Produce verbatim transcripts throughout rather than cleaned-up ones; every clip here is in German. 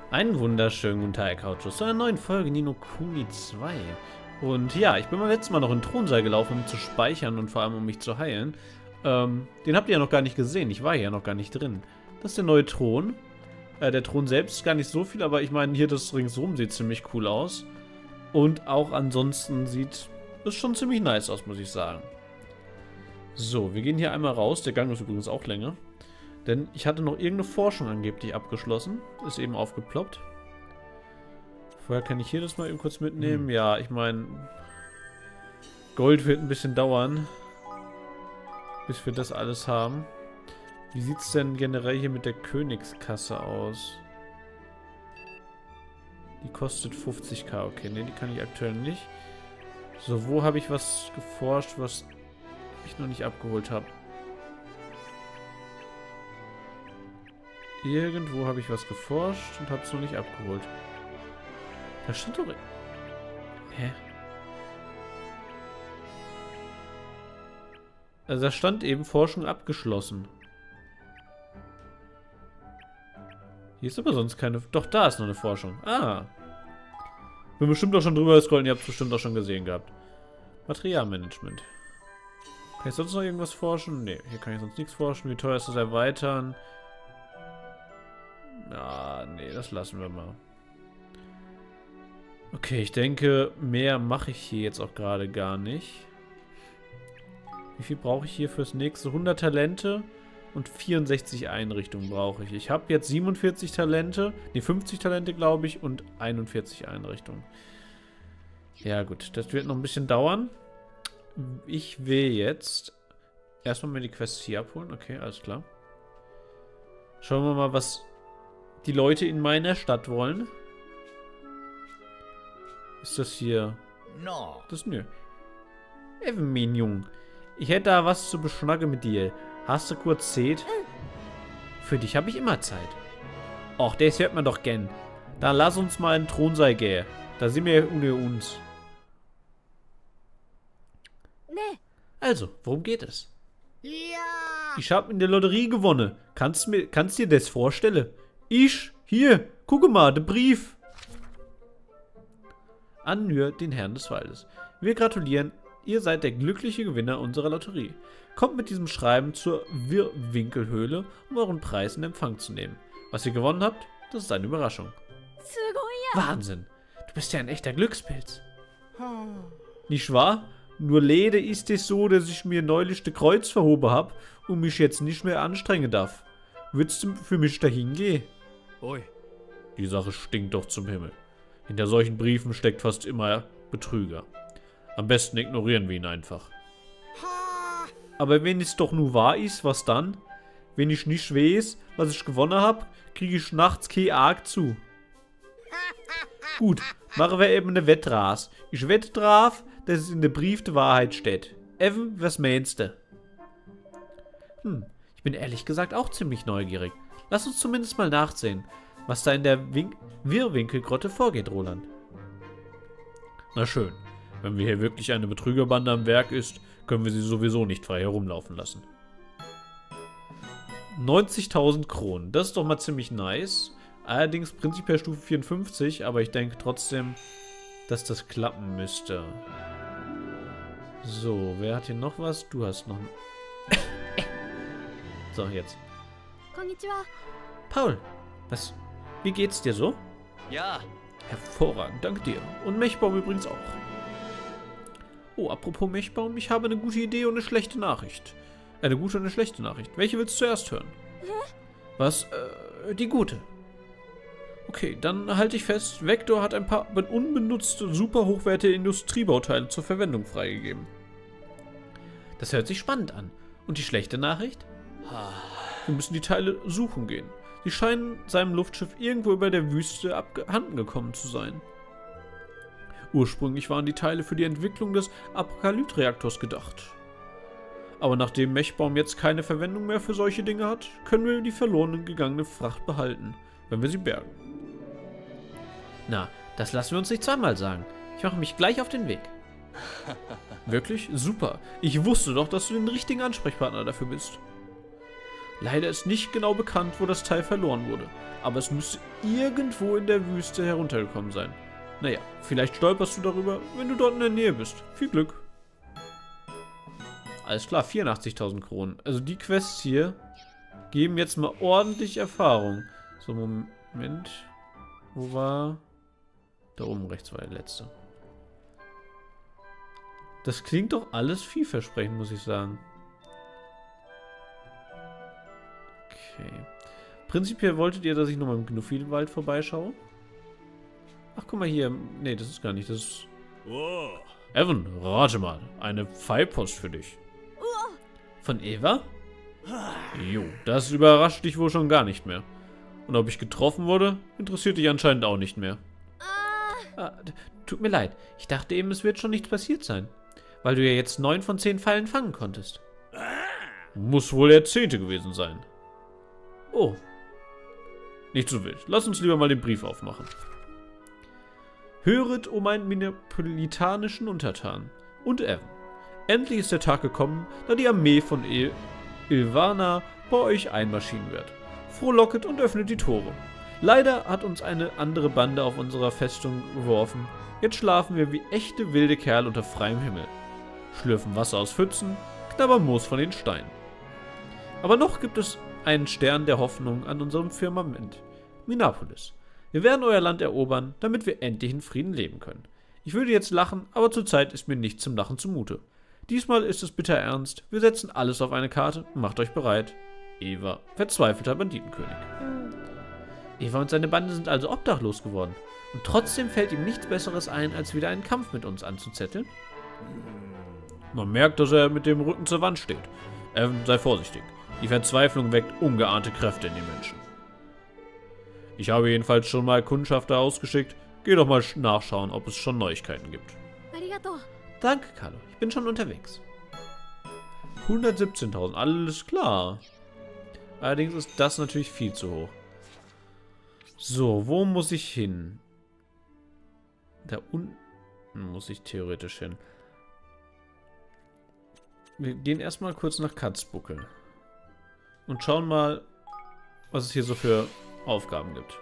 Einen wunderschönen guten Tag, Couchos, zu einer neuen Folge Ni no Kuni zwei. Und ja, ich bin beim letzten Mal noch in den Thronsaal gelaufen, um zu speichern und vor allem um mich zu heilen. Ähm, den habt ihr ja noch gar nicht gesehen, ich war hier ja noch gar nicht drin. Das ist der neue Thron. Äh, der Thron selbst ist gar nicht so viel, aber ich meine, hier das ringsum sieht ziemlich cool aus. Und auch ansonsten sieht es schon ziemlich nice aus, muss ich sagen. So, wir gehen hier einmal raus. Der Gang ist übrigens auch länger. Denn ich hatte noch irgendeine Forschung angeblich abgeschlossen. Ist eben aufgeploppt. Vorher kann ich hier das mal eben kurz mitnehmen. Hm. Ja, ich meine, Gold wird ein bisschen dauern, bis wir das alles haben. Wie sieht es denn generell hier mit der Königskasse aus? Die kostet fünfzigtausend. Okay, ne, die kann ich aktuell nicht. So, wo habe ich was geforscht, was ich noch nicht abgeholt habe? Irgendwo habe ich was geforscht und habe es noch nicht abgeholt. Da stand doch... Hä? Also da stand eben Forschung abgeschlossen. Hier ist aber sonst keine... Doch, da ist noch eine Forschung. Ah. Bin bestimmt auch schon drüber gescrollt. Ihr habt es bestimmt auch schon gesehen gehabt. Materialmanagement. Kann ich sonst noch irgendwas forschen? Ne, hier kann ich sonst nichts forschen. Wie teuer ist das Erweitern? Ah, nee, das lassen wir mal. Okay, ich denke, mehr mache ich hier jetzt auch gerade gar nicht. Wie viel brauche ich hier fürs nächste? hundert Talente und vierundsechzig Einrichtungen brauche ich. Ich habe jetzt siebenundvierzig Talente, ne, fünfzig Talente, glaube ich, und einundvierzig Einrichtungen. Ja gut, das wird noch ein bisschen dauern. Ich will jetzt erstmal mir die Quests hier abholen. Okay, alles klar. Schauen wir mal, was die Leute in meiner Stadt wollen. Ist das hier... No. Das nö. Eben, mein Jung. Ich hätte da was zu beschnacken mit dir. Hast du kurz Zeit? Für dich habe ich immer Zeit. Och, das hört man doch gern. Dann lass uns mal in den Thronsaal gehen. Da sind wir unter uns. Nee. Also, worum geht es? Ja. Ich habe in der Lotterie gewonnen. Kannst mir, kannst dir das vorstellen? Ich? Hier, gucke mal, der Brief. An Nür, den Herrn des Waldes. Wir gratulieren, ihr seid der glückliche Gewinner unserer Lotterie. Kommt mit diesem Schreiben zur Wirrwinkelhöhle, um euren Preis in Empfang zu nehmen. Was ihr gewonnen habt, das ist eine Überraschung. Wahnsinn, du bist ja ein echter Glückspilz. Nicht wahr? Nur leider ist es so, dass ich mir neulich das Kreuz verhoben habe und mich jetzt nicht mehr anstrengen darf. Würdest du für mich dahin gehen? Ui. Die Sache stinkt doch zum Himmel. Hinter solchen Briefen steckt fast immer Betrüger. Am besten ignorieren wir ihn einfach. Aber wenn es doch nur wahr ist, was dann? Wenn ich nicht weiß, was ich gewonnen habe, kriege ich nachts kein Arg zu. Gut, machen wir eben eine Wettras. Ich wette drauf, dass es in der Brief die Wahrheit steht. Evan, was meinst du? Hm, ich bin ehrlich gesagt auch ziemlich neugierig. Lass uns zumindest mal nachsehen, was da in der Wink Wirrwinkelgrotte vorgeht, Roland. Na schön. Wenn wir hier wirklich eine Betrügerbande am Werk ist, können wir sie sowieso nicht frei herumlaufen lassen. neunzigtausend Kronen. Das ist doch mal ziemlich nice. Allerdings prinzipiell Stufe vierundfünfzig, aber ich denke trotzdem, dass das klappen müsste. So, wer hat hier noch was? Du hast noch... So, jetzt. Konnichiwa. Paul, was? Wie geht's dir so? Ja. Hervorragend, danke dir. Und Mechbaum übrigens auch. Oh, apropos Mechbaum, ich habe eine gute Idee und eine schlechte Nachricht. Eine gute und eine schlechte Nachricht. Welche willst du zuerst hören? Was? Äh, die gute. Okay, dann halte ich fest, Vector hat ein paar unbenutzte, super hochwertige Industriebauteile zur Verwendung freigegeben. Das hört sich spannend an. Und die schlechte Nachricht? Wir müssen die Teile suchen gehen. Sie scheinen seinem Luftschiff irgendwo über der Wüste abhanden gekommen zu sein. Ursprünglich waren die Teile für die Entwicklung des Apokalypse-Reaktors gedacht. Aber nachdem Mechbaum jetzt keine Verwendung mehr für solche Dinge hat, können wir die verloren gegangene Fracht behalten, wenn wir sie bergen. Na, das lassen wir uns nicht zweimal sagen. Ich mache mich gleich auf den Weg. Wirklich? Super. Ich wusste doch, dass du den richtigen Ansprechpartner dafür bist. Leider ist nicht genau bekannt, wo das Teil verloren wurde, aber es müsste irgendwo in der Wüste heruntergekommen sein. Naja, vielleicht stolperst du darüber, wenn du dort in der Nähe bist. Viel Glück. Alles klar, vierundachtzigtausend Kronen. Also die Quests hier geben jetzt mal ordentlich Erfahrung. So, Moment. Wo war... Da oben rechts war der letzte. Das klingt doch alles vielversprechend, muss ich sagen. Okay. Prinzipiell wolltet ihr, dass ich nochmal im Gnuffi-Wald vorbeischaue? Ach, guck mal hier. Nee, das ist gar nicht. Das ist... Oh. Evan, rate mal. Eine Pfeilpost für dich. Von Eva? Jo, das überrascht dich wohl schon gar nicht mehr. Und ob ich getroffen wurde, interessiert dich anscheinend auch nicht mehr. Ah, tut mir leid. Ich dachte eben, es wird schon nichts passiert sein. Weil du ja jetzt neun von zehn Pfeilen fangen konntest. Muss wohl der zehnte gewesen sein. Oh. Nicht so wild. Lass uns lieber mal den Brief aufmachen. Höret um einen metropolitanischen Untertan. Und Evan. Endlich ist der Tag gekommen, da die Armee von Il Ilvana bei euch einmarschieren wird. Frohlocket und öffnet die Tore. Leider hat uns eine andere Bande auf unserer Festung geworfen. Jetzt schlafen wir wie echte wilde Kerle unter freiem Himmel. Schlürfen Wasser aus Pfützen, knabbern Moos von den Steinen. Aber noch gibt es einen Stern der Hoffnung an unserem Firmament. Minapolis. Wir werden euer Land erobern, damit wir endlich in Frieden leben können. Ich würde jetzt lachen, aber zurzeit ist mir nicht zum Lachen zumute. Diesmal ist es bitter ernst. Wir setzen alles auf eine Karte. Macht euch bereit. Eva, verzweifelter Banditenkönig. Eva und seine Bande sind also obdachlos geworden. Und trotzdem fällt ihm nichts Besseres ein, als wieder einen Kampf mit uns anzuzetteln. Man merkt, dass er mit dem Rücken zur Wand steht. Evan, sei vorsichtig. Die Verzweiflung weckt ungeahnte Kräfte in den Menschen. Ich habe jedenfalls schon mal Kundschafter ausgeschickt. Geh doch mal nachschauen, ob es schon Neuigkeiten gibt. Danke, Carlo. Ich bin schon unterwegs. hundertsiebzehntausend, alles klar. Allerdings ist das natürlich viel zu hoch. So, wo muss ich hin? Da unten muss ich theoretisch hin. Wir gehen erstmal kurz nach Katzbuckel. Und schauen mal, was es hier so für Aufgaben gibt.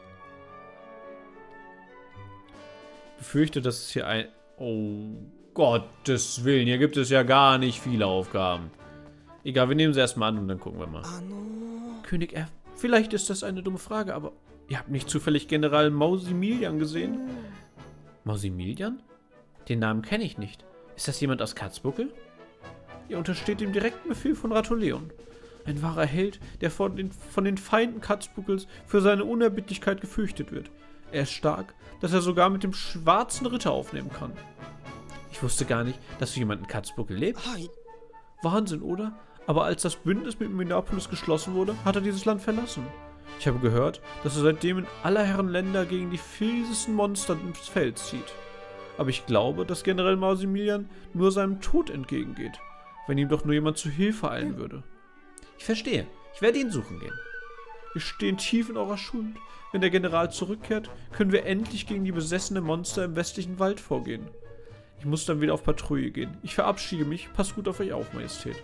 Ich befürchte, dass es hier ein... Oh, Gottes Willen, hier gibt es ja gar nicht viele Aufgaben. Egal, wir nehmen sie erstmal an und dann gucken wir mal. König F, vielleicht ist das eine dumme Frage, aber ihr habt nicht zufällig General Mausimilian gesehen? Mausimilian? Den Namen kenne ich nicht. Ist das jemand aus Katzbuckel? Ihr untersteht dem direkten Befehl von Ratoleon. Ein wahrer Held, der von den, von den Feinden Katzbuckels für seine Unerbittlichkeit gefürchtet wird. Er ist stark, dass er sogar mit dem schwarzen Ritter aufnehmen kann. Ich wusste gar nicht, dass so jemand in Katzbuckel lebt. Wahnsinn, oder? Aber als das Bündnis mit Minapolis geschlossen wurde, hat er dieses Land verlassen. Ich habe gehört, dass er seitdem in aller Herren Länder gegen die fiesesten Monster ins Feld zieht. Aber ich glaube, dass General Mausimilian nur seinem Tod entgegengeht, wenn ihm doch nur jemand zu Hilfe eilen würde. Ich verstehe. Ich werde ihn suchen gehen. Wir stehen tief in eurer Schuld. Wenn der General zurückkehrt, können wir endlich gegen die besessenen Monster im westlichen Wald vorgehen. Ich muss dann wieder auf Patrouille gehen. Ich verabschiede mich. Passt gut auf euch auf, Majestät.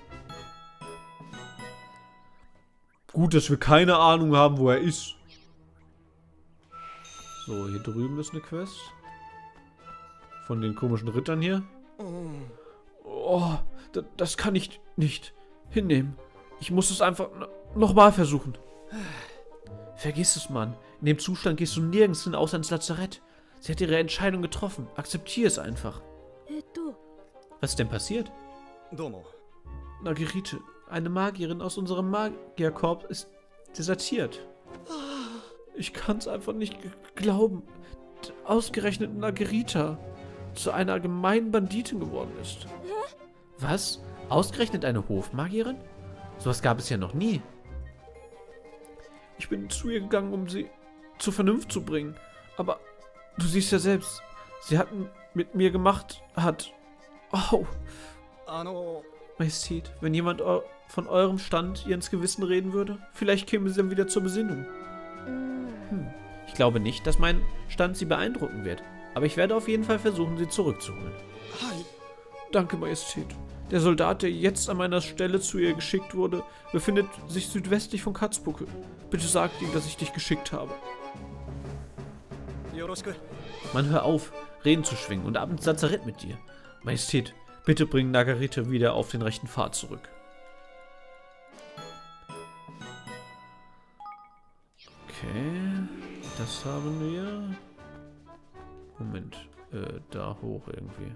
Gut, dass wir keine Ahnung haben, wo er ist. So, hier drüben ist eine Quest. Von den komischen Rittern hier. Oh, das, das kann ich nicht hinnehmen. Ich muss es einfach nochmal versuchen. Vergiss es, Mann. In dem Zustand gehst du nirgends hin, außer ins Lazarett. Sie hat ihre Entscheidung getroffen. Akzeptiere es einfach. Was ist denn passiert? Nagirite, eine Magierin aus unserem Magierkorps, ist desertiert. Ich kann es einfach nicht glauben. Ausgerechnet Nagirita zu einer gemeinen Banditin geworden ist. Was? Ausgerechnet eine Hofmagierin? Sowas gab es ja noch nie. Ich bin zu ihr gegangen, um sie zur Vernunft zu bringen. Aber du siehst ja selbst, sie hat mit mir gemacht, hat... Oh. Majestät, wenn jemand eu von eurem Stand ihr ins Gewissen reden würde, vielleicht käme sie dann wieder zur Besinnung. Hm. Ich glaube nicht, dass mein Stand sie beeindrucken wird. Aber ich werde auf jeden Fall versuchen, sie zurückzuholen. Danke, Majestät. Der Soldat, der jetzt an meiner Stelle zu ihr geschickt wurde, befindet sich südwestlich von Katzbuckel. Bitte sagt ihm, dass ich dich geschickt habe. Yoroshiku. Mann, hör auf, Reden zu schwingen und ab ins Lazarett mit dir. Majestät, bitte bring Nagarita wieder auf den rechten Pfad zurück. Okay, das haben wir. Moment, äh, da hoch irgendwie.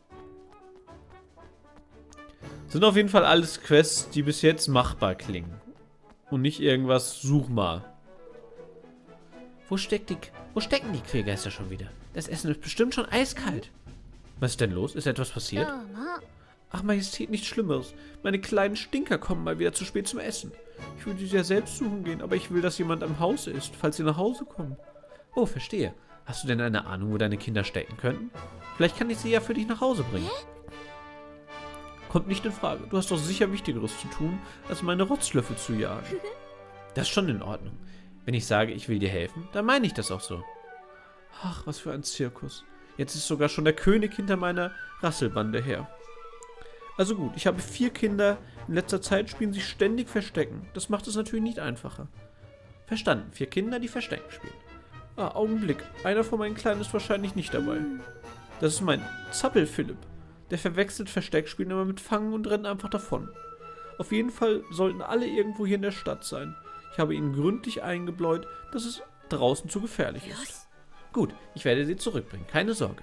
Sind auf jeden Fall alles Quests, die bis jetzt machbar klingen. Und nicht irgendwas, such mal. Wo steckt die, wo stecken die Quälgeister schon wieder? Das Essen ist bestimmt schon eiskalt. Was ist denn los? Ist etwas passiert? Ach, Majestät, nichts Schlimmeres. Meine kleinen Stinker kommen mal wieder zu spät zum Essen. Ich würde sie ja selbst suchen gehen, aber ich will, dass jemand am Haus ist, falls sie nach Hause kommen. Oh, verstehe. Hast du denn eine Ahnung, wo deine Kinder stecken könnten? Vielleicht kann ich sie ja für dich nach Hause bringen. Kommt nicht in Frage. Du hast doch sicher Wichtigeres zu tun, als meine Rotzlöffel zu jagen. Das ist schon in Ordnung. Wenn ich sage, ich will dir helfen, dann meine ich das auch so. Ach, was für ein Zirkus. Jetzt ist sogar schon der König hinter meiner Rasselbande her. Also gut, ich habe vier Kinder. In letzter Zeit spielen sie ständig Verstecken. Das macht es natürlich nicht einfacher. Verstanden. Vier Kinder, die Verstecken spielen. Ah, Augenblick. Einer von meinen Kleinen ist wahrscheinlich nicht dabei. Das ist mein Zappel-Philipp. Der verwechselt Versteckspielen immer mit Fangen und rennt einfach davon. Auf jeden Fall sollten alle irgendwo hier in der Stadt sein. Ich habe ihnen gründlich eingebläut, dass es draußen zu gefährlich ist. Gut, ich werde sie zurückbringen. Keine Sorge.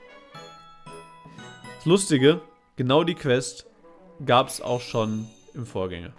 Das Lustige, genau die Quest gab es auch schon im Vorgänger.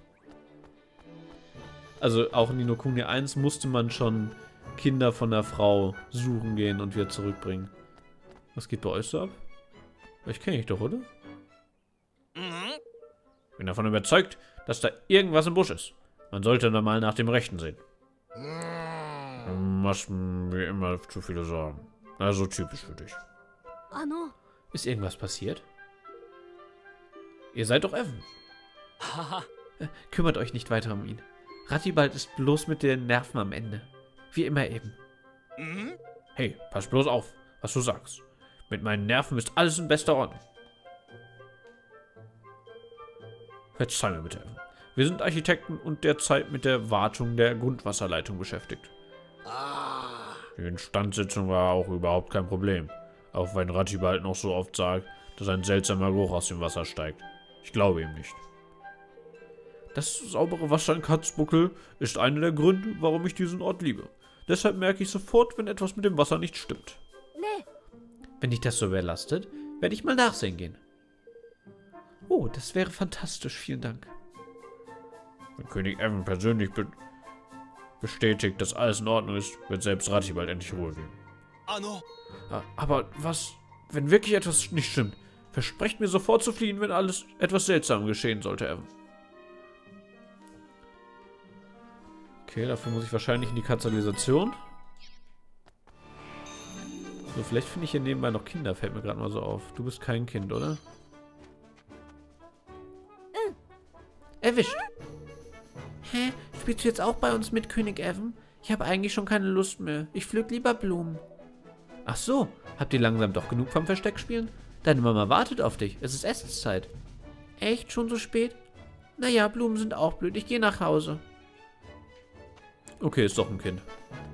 Also auch in Ni no Kuni eins musste man schon Kinder von der Frau suchen gehen und wieder zurückbringen. Was geht bei euch so ab? Ich kenne dich doch, oder? Mhm. Bin davon überzeugt, dass da irgendwas im Busch ist. Man sollte dann mal nach dem Rechten sehen. Du machst mir immer zu viele Sorgen. Also typisch für dich. Ist irgendwas passiert? Ihr seid doch Evan. Haha. Äh, kümmert euch nicht weiter um ihn. Rattibald ist bloß mit den Nerven am Ende. Wie immer eben. Mhm. Hey, pass bloß auf, was du sagst. Mit meinen Nerven ist alles in bester Ordnung. Verzeih mir bitte, Evan. Wir sind Architekten und derzeit mit der Wartung der Grundwasserleitung beschäftigt. Ah. Die Instandsetzung war auch überhaupt kein Problem. Auch wenn Rattibald noch so oft sagt, dass ein seltsamer Geruch aus dem Wasser steigt. Ich glaube ihm nicht. Das saubere Wasser in Katzbuckel ist einer der Gründe, warum ich diesen Ort liebe. Deshalb merke ich sofort, wenn etwas mit dem Wasser nicht stimmt. Nee. Wenn dich das so belastet, werde ich mal nachsehen gehen. Oh, das wäre fantastisch. Vielen Dank. Wenn König Evan persönlich be bestätigt, dass alles in Ordnung ist, wird selbst Rattibald endlich Ruhe geben. Ano. Aber was, wenn wirklich etwas nicht stimmt? Versprecht mir sofort zu fliehen, wenn alles etwas seltsam geschehen sollte, Evan. Okay, dafür muss ich wahrscheinlich in die Kanalisation. So, vielleicht finde ich hier nebenbei noch Kinder, fällt mir gerade mal so auf. Du bist kein Kind, oder? Mhm. Erwischt. Hä? Spielst du jetzt auch bei uns mit, König Evan? Ich habe eigentlich schon keine Lust mehr. Ich pflück lieber Blumen. Ach so, habt ihr langsam doch genug vom Versteckspielen? Deine Mama wartet auf dich. Es ist Essenszeit. Echt? Schon so spät? Naja, Blumen sind auch blöd. Ich gehe nach Hause. Okay, ist doch ein Kind.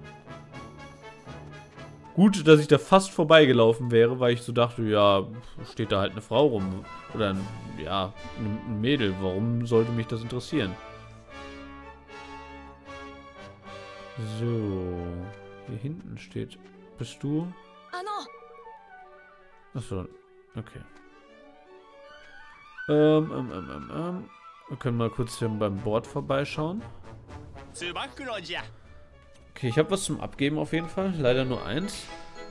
Gut, dass ich da fast vorbeigelaufen wäre, weil ich so dachte, ja, steht da halt eine Frau rum. Oder ein, ja, ein Mädel. Warum sollte mich das interessieren? So. Hier hinten steht. Bist du? Achso, okay. Ähm, ähm, ähm, ähm, ähm. Wir können mal kurz hier beim Board vorbeischauen. Okay, ich habe was zum Abgeben auf jeden Fall. Leider nur eins.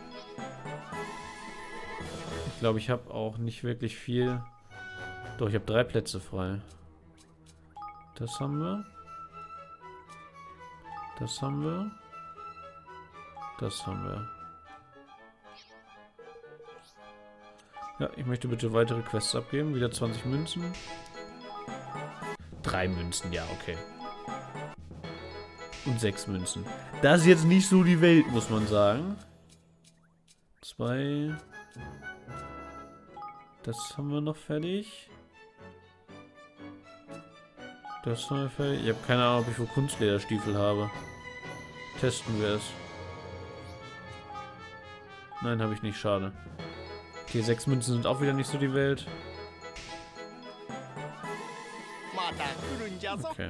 Ich glaube, ich habe auch nicht wirklich viel. Doch, ich habe drei Plätze frei. Das haben wir. Das haben wir. Das haben wir. Ja, ich möchte bitte weitere Quests abgeben. Wieder zwanzig Münzen. Drei Münzen, ja, okay. Und sechs Münzen. Das ist jetzt nicht so die Welt, muss man sagen. Zwei. Das haben wir noch fertig. Das ist noch fertig. Ich habe keine Ahnung, ob ich wohl Kunstlederstiefel habe. Testen wir es. Nein, habe ich nicht. Schade. Okay, sechs Münzen sind auch wieder nicht so die Welt. Okay.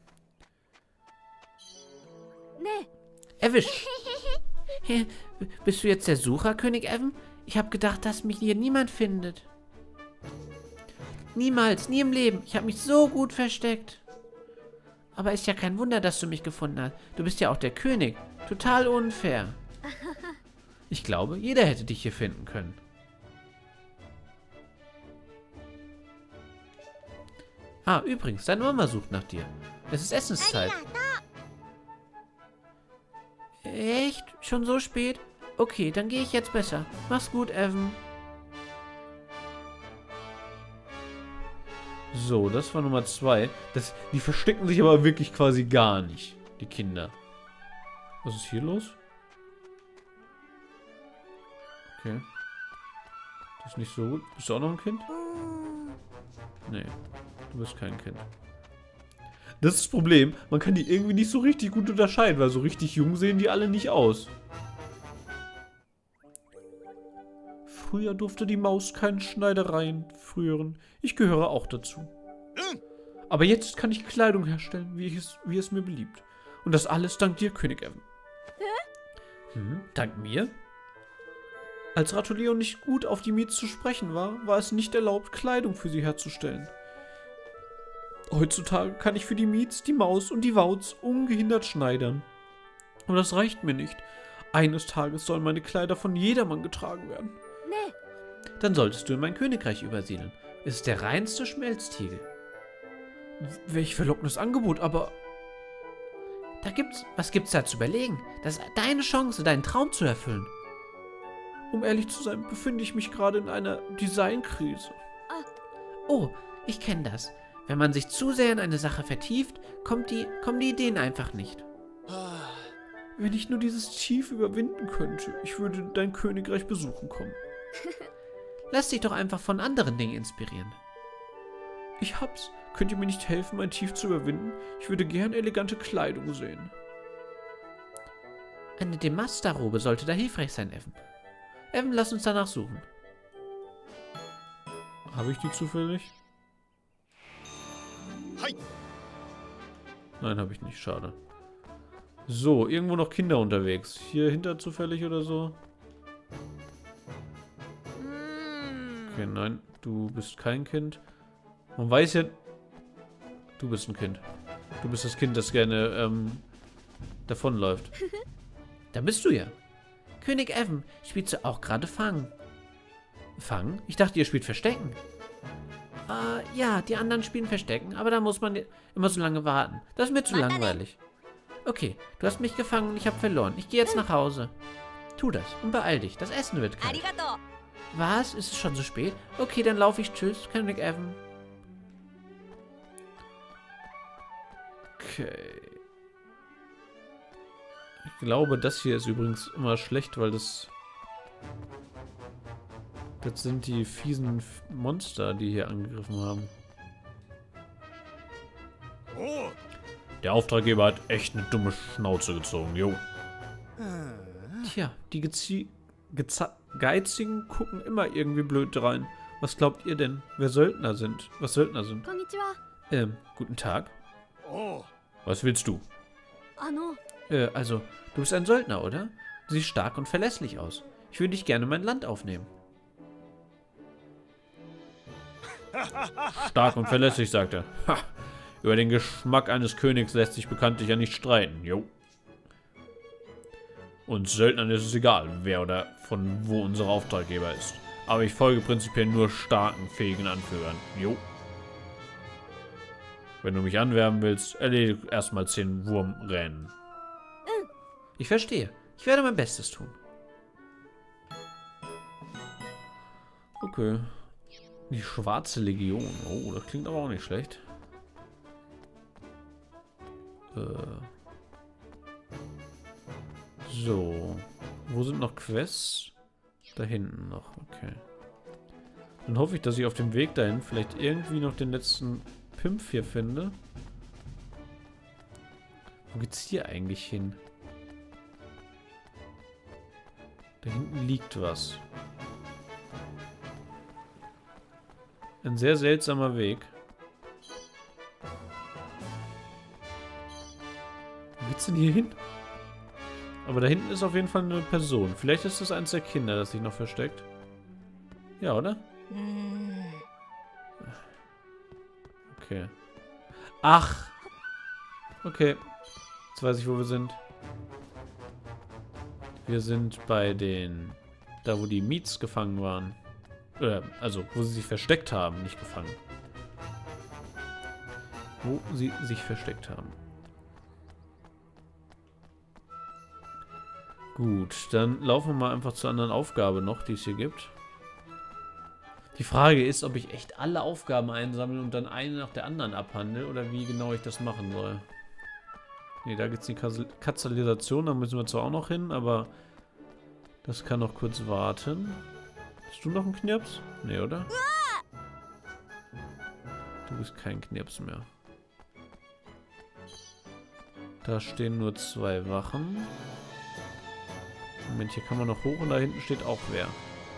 Ne. Erwischt. Hä, bist du jetzt der Sucher, König Evan? Ich habe gedacht, dass mich hier niemand findet. Niemals, nie im Leben. Ich habe mich so gut versteckt. Aber ist ja kein Wunder, dass du mich gefunden hast. Du bist ja auch der König. Total unfair. Ich glaube, jeder hätte dich hier finden können. Ah, übrigens, deine Mama sucht nach dir. Es ist Essenszeit. Echt? Schon so spät? Okay, dann gehe ich jetzt besser. Mach's gut, Evan. So, das war Nummer zwei. Das, die verstecken sich aber wirklich quasi gar nicht, die Kinder. Was ist hier los? Okay. Das ist nicht so gut. Bist du auch noch ein Kind? Nee, du bist kein Kind. Das ist das Problem. Man kann die irgendwie nicht so richtig gut unterscheiden, weil so richtig jung sehen die alle nicht aus. Früher durfte die Maus keine Schneidereien führen. Ich gehöre auch dazu. Aber jetzt kann ich Kleidung herstellen, wie, ich es, wie es mir beliebt. Und das alles dank dir, König Evan. Hm, dank mir? Als Ratoleo nicht gut auf die Miets zu sprechen war, war es nicht erlaubt, Kleidung für sie herzustellen. Heutzutage kann ich für die Miets, die Maus und die Wauz ungehindert schneidern. Und das reicht mir nicht. Eines Tages sollen meine Kleider von jedermann getragen werden. Ne. Dann solltest du in mein Königreich übersiedeln. Es ist der reinste Schmelztiegel. Welch verlockendes Angebot, aber... Da gibt's... Was gibt's da zu überlegen? Das ist deine Chance, deinen Traum zu erfüllen. Um ehrlich zu sein, befinde ich mich gerade in einer Designkrise. Oh, ich kenne das. Wenn man sich zu sehr in eine Sache vertieft, kommt die, kommen die Ideen einfach nicht. Wenn ich nur dieses Tief überwinden könnte, ich würde dein Königreich besuchen kommen. Lass dich doch einfach von anderen Dingen inspirieren. Ich hab's. Könnt ihr mir nicht helfen, mein Tief zu überwinden? Ich würde gern elegante Kleidung sehen. Eine Demasta-Robe sollte da hilfreich sein, Evan. Evan, lass uns danach suchen. Habe ich die zufällig? Nein, habe ich nicht. Schade. So, irgendwo noch Kinder unterwegs. Hier hinter zufällig oder so? Okay, nein. Du bist kein Kind. Man weiß ja... Du bist ein Kind. Du bist das Kind, das gerne ähm, davonläuft. Da bist du ja. König Evan, spielst du auch gerade Fangen? Fangen? Ich dachte, ihr spielt Verstecken. Äh, ja, die anderen spielen Verstecken, aber da muss man immer so lange warten. Das ist mir zu langweilig. Okay, du hast mich gefangen und ich habe verloren. Ich gehe jetzt nach Hause. Tu das und beeil dich. Das Essen wird kalt. Was? Ist es schon so spät? Okay, dann laufe ich. Tschüss, König Evan. Okay. Ich glaube, das hier ist übrigens immer schlecht, weil das... Das sind die fiesen Monster, die hier angegriffen haben. Der Auftraggeber hat echt eine dumme Schnauze gezogen, jo. Tja, die Gezi Geza Geizigen gucken immer irgendwie blöd rein. Was glaubt ihr denn, wer Söldner sind? Was Söldner sind? Konnichiwa. Ähm, guten Tag. Was willst du? Ano. Äh, also, du bist ein Söldner, oder? Du siehst stark und verlässlich aus. Ich würde dich gerne in mein Land aufnehmen. Stark und verlässlich, sagt er. Ha! Über den Geschmack eines Königs lässt sich bekanntlich ja nicht streiten, jo. Uns Söldnern ist es egal, wer oder von wo unser Auftraggeber ist. Aber ich folge prinzipiell nur starken, fähigen Anführern, jo. Wenn du mich anwerben willst, erledige erstmal zehn Wurmrennen. Ich verstehe. Ich werde mein Bestes tun. Okay. Die Schwarze Legion. Oh, das klingt aber auch nicht schlecht. Äh. So. Wo sind noch Quests? Da hinten noch. Okay. Dann hoffe ich, dass ich auf dem Weg dahin vielleicht irgendwie noch den letzten Pimpf hier finde. Wo geht's hier eigentlich hin? Da hinten liegt was. Ein sehr seltsamer Weg. Wo geht's denn hier hin? Aber da hinten ist auf jeden Fall eine Person. Vielleicht ist das eins der Kinder, das sich noch versteckt. Ja, oder? Okay. Ach! Okay. Jetzt weiß ich, wo wir sind. Wir sind bei den... Da, wo die Meets gefangen waren. Äh, also, wo sie sich versteckt haben, nicht gefangen. Wo sie sich versteckt haben. Gut, dann laufen wir mal einfach zur anderen Aufgabe noch, die es hier gibt. Die Frage ist, ob ich echt alle Aufgaben einsammle und dann eine nach der anderen abhandle oder wie genau ich das machen soll. Ne, da gibt es die Katalysation, da müssen wir zwar auch noch hin, aber das kann noch kurz warten. Hast du noch einen Knirps? Ne, oder? Du bist kein Knirps mehr. Da stehen nur zwei Wachen. Moment, hier kann man noch hoch und da hinten steht auch wer.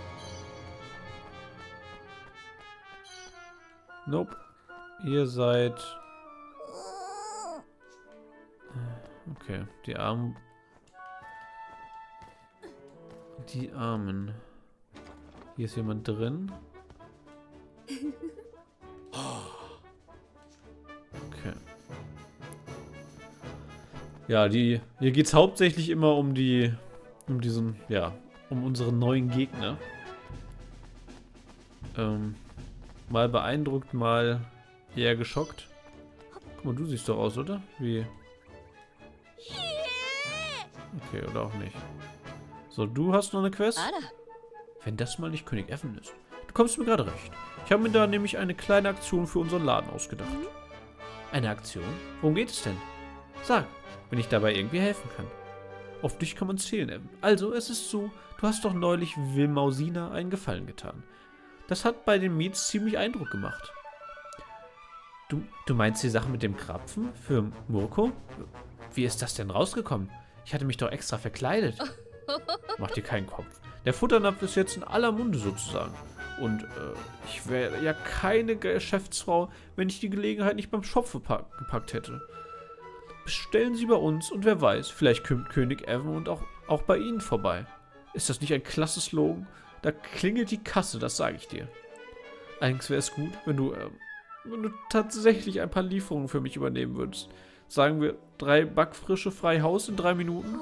Nope. Ihr seid... Okay, die Armen... Die Armen. Hier ist jemand drin. Okay. Ja, die... Hier geht es hauptsächlich immer um die... Um diesen... Ja, um unseren neuen Gegner. Ähm... Mal beeindruckt, mal eher geschockt. Guck mal, du siehst doch aus, oder? Wie? Okay, oder auch nicht. So, du hast noch eine Quest? Wenn das mal nicht König Evan ist. Du kommst mir gerade recht. Ich habe mir da nämlich eine kleine Aktion für unseren Laden ausgedacht. Eine Aktion? Worum geht es denn? Sag, wenn ich dabei irgendwie helfen kann. Auf dich kann man zählen, Evan. Also, es ist so, du hast doch neulich Wilmausina einen Gefallen getan. Das hat bei den Meets ziemlich Eindruck gemacht. Du, du meinst die Sache mit dem Krapfen für Murko? Wie ist das denn rausgekommen? Ich hatte mich doch extra verkleidet. Mach dir keinen Kopf. Der Futternapf ist jetzt in aller Munde sozusagen. Und äh, ich wäre ja keine Geschäftsfrau, wenn ich die Gelegenheit nicht beim Schopf gepackt hätte. Bestellen Sie bei uns und wer weiß, vielleicht kommt König Evan und auch, auch bei Ihnen vorbei. Ist das nicht ein klasse Slogan? Da klingelt die Kasse, das sage ich dir. Allerdings wäre es gut, wenn du, äh, wenn du tatsächlich ein paar Lieferungen für mich übernehmen würdest. Sagen wir, drei backfrische frei Haus in drei Minuten?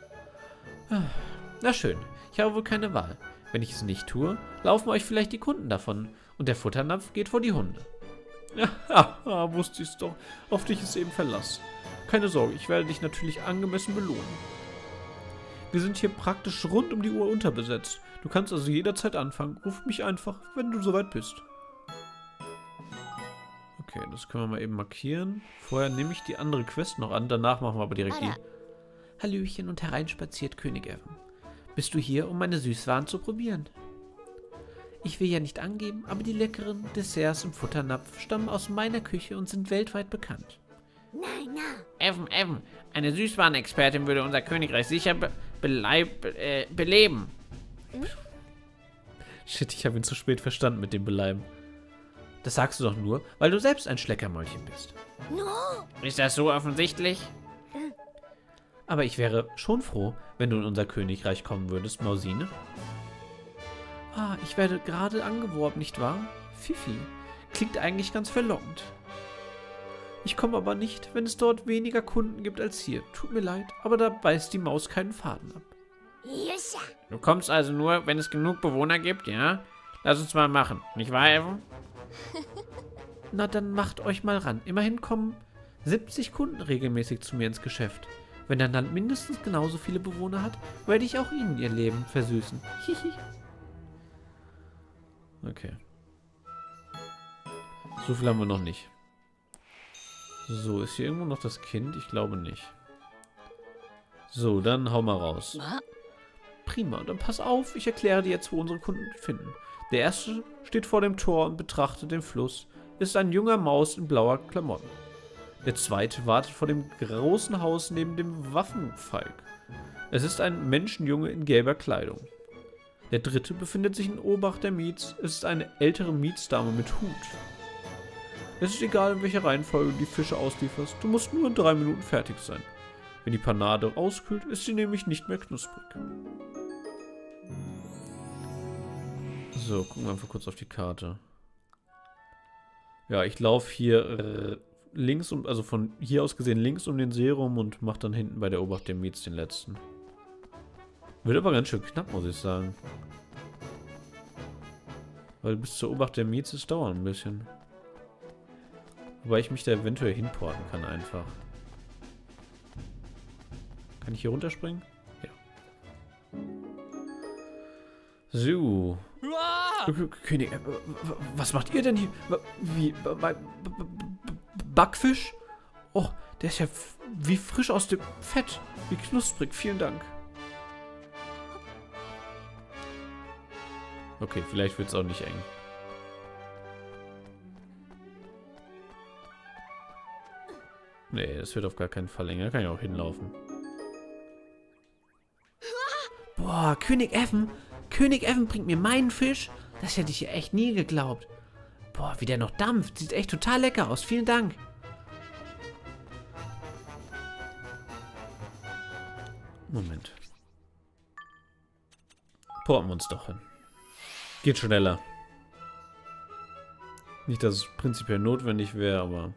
Na schön, ich habe wohl keine Wahl. Wenn ich es nicht tue, laufen euch vielleicht die Kunden davon und der Futternapf geht vor die Hunde. Ja, wusste ich es doch. Auf dich ist eben Verlass. Keine Sorge, ich werde dich natürlich angemessen belohnen. Wir sind hier praktisch rund um die Uhr unterbesetzt. Du kannst also jederzeit anfangen. Ruf mich einfach, wenn du soweit bist. Okay, das können wir mal eben markieren. Vorher nehme ich die andere Quest noch an, danach machen wir aber direkt die. Hallöchen und hereinspaziert, König Evan. Bist du hier, um meine Süßwaren zu probieren? Ich will ja nicht angeben, aber die leckeren Desserts im Futternapf stammen aus meiner Küche und sind weltweit bekannt. Nein, nein. Evan, Evan, eine Süßwarenexpertin würde unser Königreich sicher be beleib äh, beleben. Hm? Shit, ich habe ihn zu spät verstanden mit dem Beleiben. Das sagst du doch nur, weil du selbst ein Schleckermäulchen bist. No. Ist das so offensichtlich? Aber ich wäre schon froh, wenn du in unser Königreich kommen würdest, Mausine. Ah, ich werde gerade angeworben, nicht wahr? Fifi. Klingt eigentlich ganz verlockend. Ich komme aber nicht, wenn es dort weniger Kunden gibt als hier. Tut mir leid, aber da beißt die Maus keinen Faden ab. Du kommst also nur, wenn es genug Bewohner gibt, ja? Lass uns mal machen, nicht wahr, Evan? Na, dann macht euch mal ran. Immerhin kommen siebzig Kunden regelmäßig zu mir ins Geschäft. Wenn dein Land mindestens genauso viele Bewohner hat, werde ich auch ihnen ihr Leben versüßen. Hihi. Okay. So viel haben wir noch nicht. So, ist hier irgendwo noch das Kind? Ich glaube nicht. So, dann hau mal raus. Prima, dann pass auf, ich erkläre dir jetzt, wo unsere Kunden finden. Der erste steht vor dem Tor und betrachtet den Fluss. Ist ein junger Maus in blauer Klamotten. Der zweite wartet vor dem großen Haus neben dem Waffenfalk. Es ist ein Menschenjunge in gelber Kleidung. Der dritte befindet sich in Obacht der Miets. Es ist eine ältere Mietsdame mit Hut. Es ist egal, in welcher Reihenfolge du die Fische auslieferst. Du musst nur in drei Minuten fertig sein. Wenn die Panade auskühlt, ist sie nämlich nicht mehr knusprig. So, gucken wir einfach kurz auf die Karte. Ja, ich laufe hier links, um, also von hier aus gesehen links um den See rum und mache dann hinten bei der Obacht der Miets den letzten. Wird aber ganz schön knapp, muss ich sagen. Weil bis zur Obacht der Miets es dauert ein bisschen. Wobei ich mich da eventuell hinporten kann einfach. Kann ich hier runterspringen? Ja. So. König, äh, was macht ihr denn hier? Wie? Backfisch? Oh, der ist ja wie frisch aus dem Fett. Wie knusprig. Vielen Dank. Okay, vielleicht wird es auch nicht eng. Nee, das wird auf gar keinen Fall eng. Da kann ich auch hinlaufen. Boah, König Evan. König Evan bringt mir meinen Fisch. Das hätte ich ja echt nie geglaubt. Boah, wie der noch dampft. Sieht echt total lecker aus. Vielen Dank. Moment. Porten wir uns doch hin. Geht schneller. Nicht, dass es prinzipiell notwendig wäre, aber...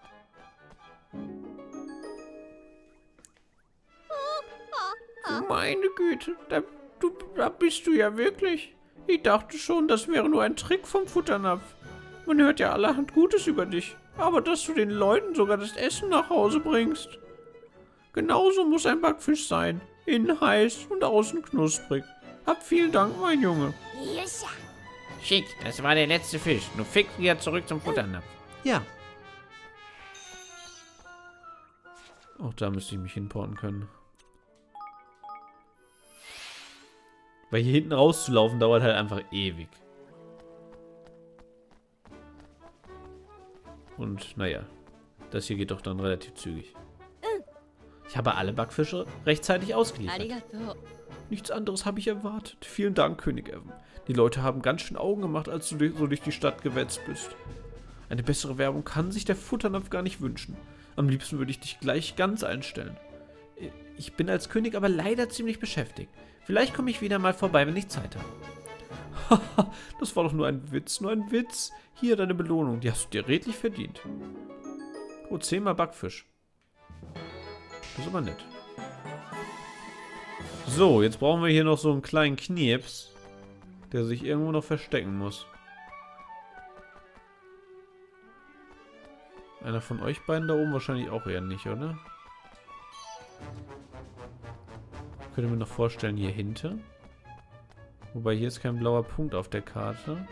Meine Güte, da, du, da bist du ja wirklich. Ich dachte schon, das wäre nur ein Trick vom Futternapf. Man hört ja allerhand Gutes über dich. Aber dass du den Leuten sogar das Essen nach Hause bringst. Genauso muss ein Backfisch sein. Innen heiß und außen knusprig. Hab vielen Dank, mein Junge. Schick, das war der letzte Fisch. Nun fix wieder zurück zum Futternapf. Ja. Auch da müsste ich mich hinporten können. Weil hier hinten rauszulaufen dauert halt einfach ewig. Und naja, das hier geht doch dann relativ zügig. Ich habe alle Backfische rechtzeitig ausgeliefert. Nichts anderes habe ich erwartet. Vielen Dank, König Evan. Die Leute haben ganz schön Augen gemacht, als du so durch die Stadt gewetzt bist. Eine bessere Werbung kann sich der Futternapf gar nicht wünschen. Am liebsten würde ich dich gleich ganz einstellen. Ich bin als König aber leider ziemlich beschäftigt. Vielleicht komme ich wieder mal vorbei, wenn ich Zeit habe. Haha, das war doch nur ein Witz, nur ein Witz. Hier deine Belohnung, die hast du dir redlich verdient. Oh, zehnmal Backfisch. Das ist aber nett. So, jetzt brauchen wir hier noch so einen kleinen Knirps, der sich irgendwo noch verstecken muss. Einer von euch beiden da oben wahrscheinlich auch eher nicht, oder? Ich könnte mir noch vorstellen, hier hinter. Wobei hier ist kein blauer Punkt auf der Karte.